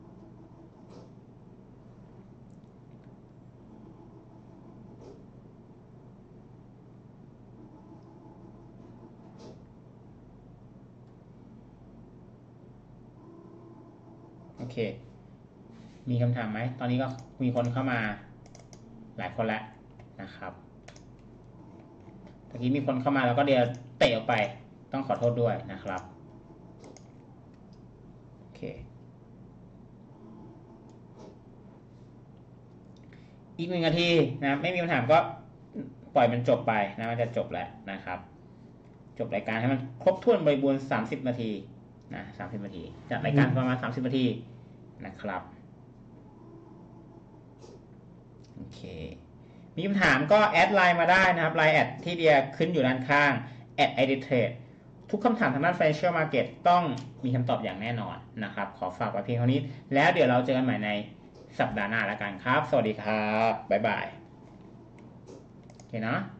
โอเคมีคำถามไหมตอนนี้ก็มีคนเข้ามาหลายคนแล้วนะครับตะกี้มีคนเข้ามาแล้วก็เดี๋ยวเตะออกไปต้องขอโทษด้วยนะครับโอเคอีก1 นาทีนะไม่มีคำถามก็ปล่อยมันจบไปนะมันจะจบแล้วนะครับจบรายการให้มันครบถ้วนบริบูรณ์30 นาทีนะ30 นาทีจัดรายการประมาณ30 นาทีนะครับโอเคมีคำถามก็แอดไลน์มาได้นะครับไลน์แอดที่เดียขึ้นอยู่ด้านข้าง@iDtrade ทุกคำถามทางด้าน Financial Market ต้องมีคำตอบอย่างแน่นอนนะครับขอฝากไว้เพียงเท่านี้แล้วเดี๋ยวเราเจอกันใหม่ในสัปดาห์หน้าแล้วกันครับสวัสดีครับบ๊ายบายโอเคเนาะ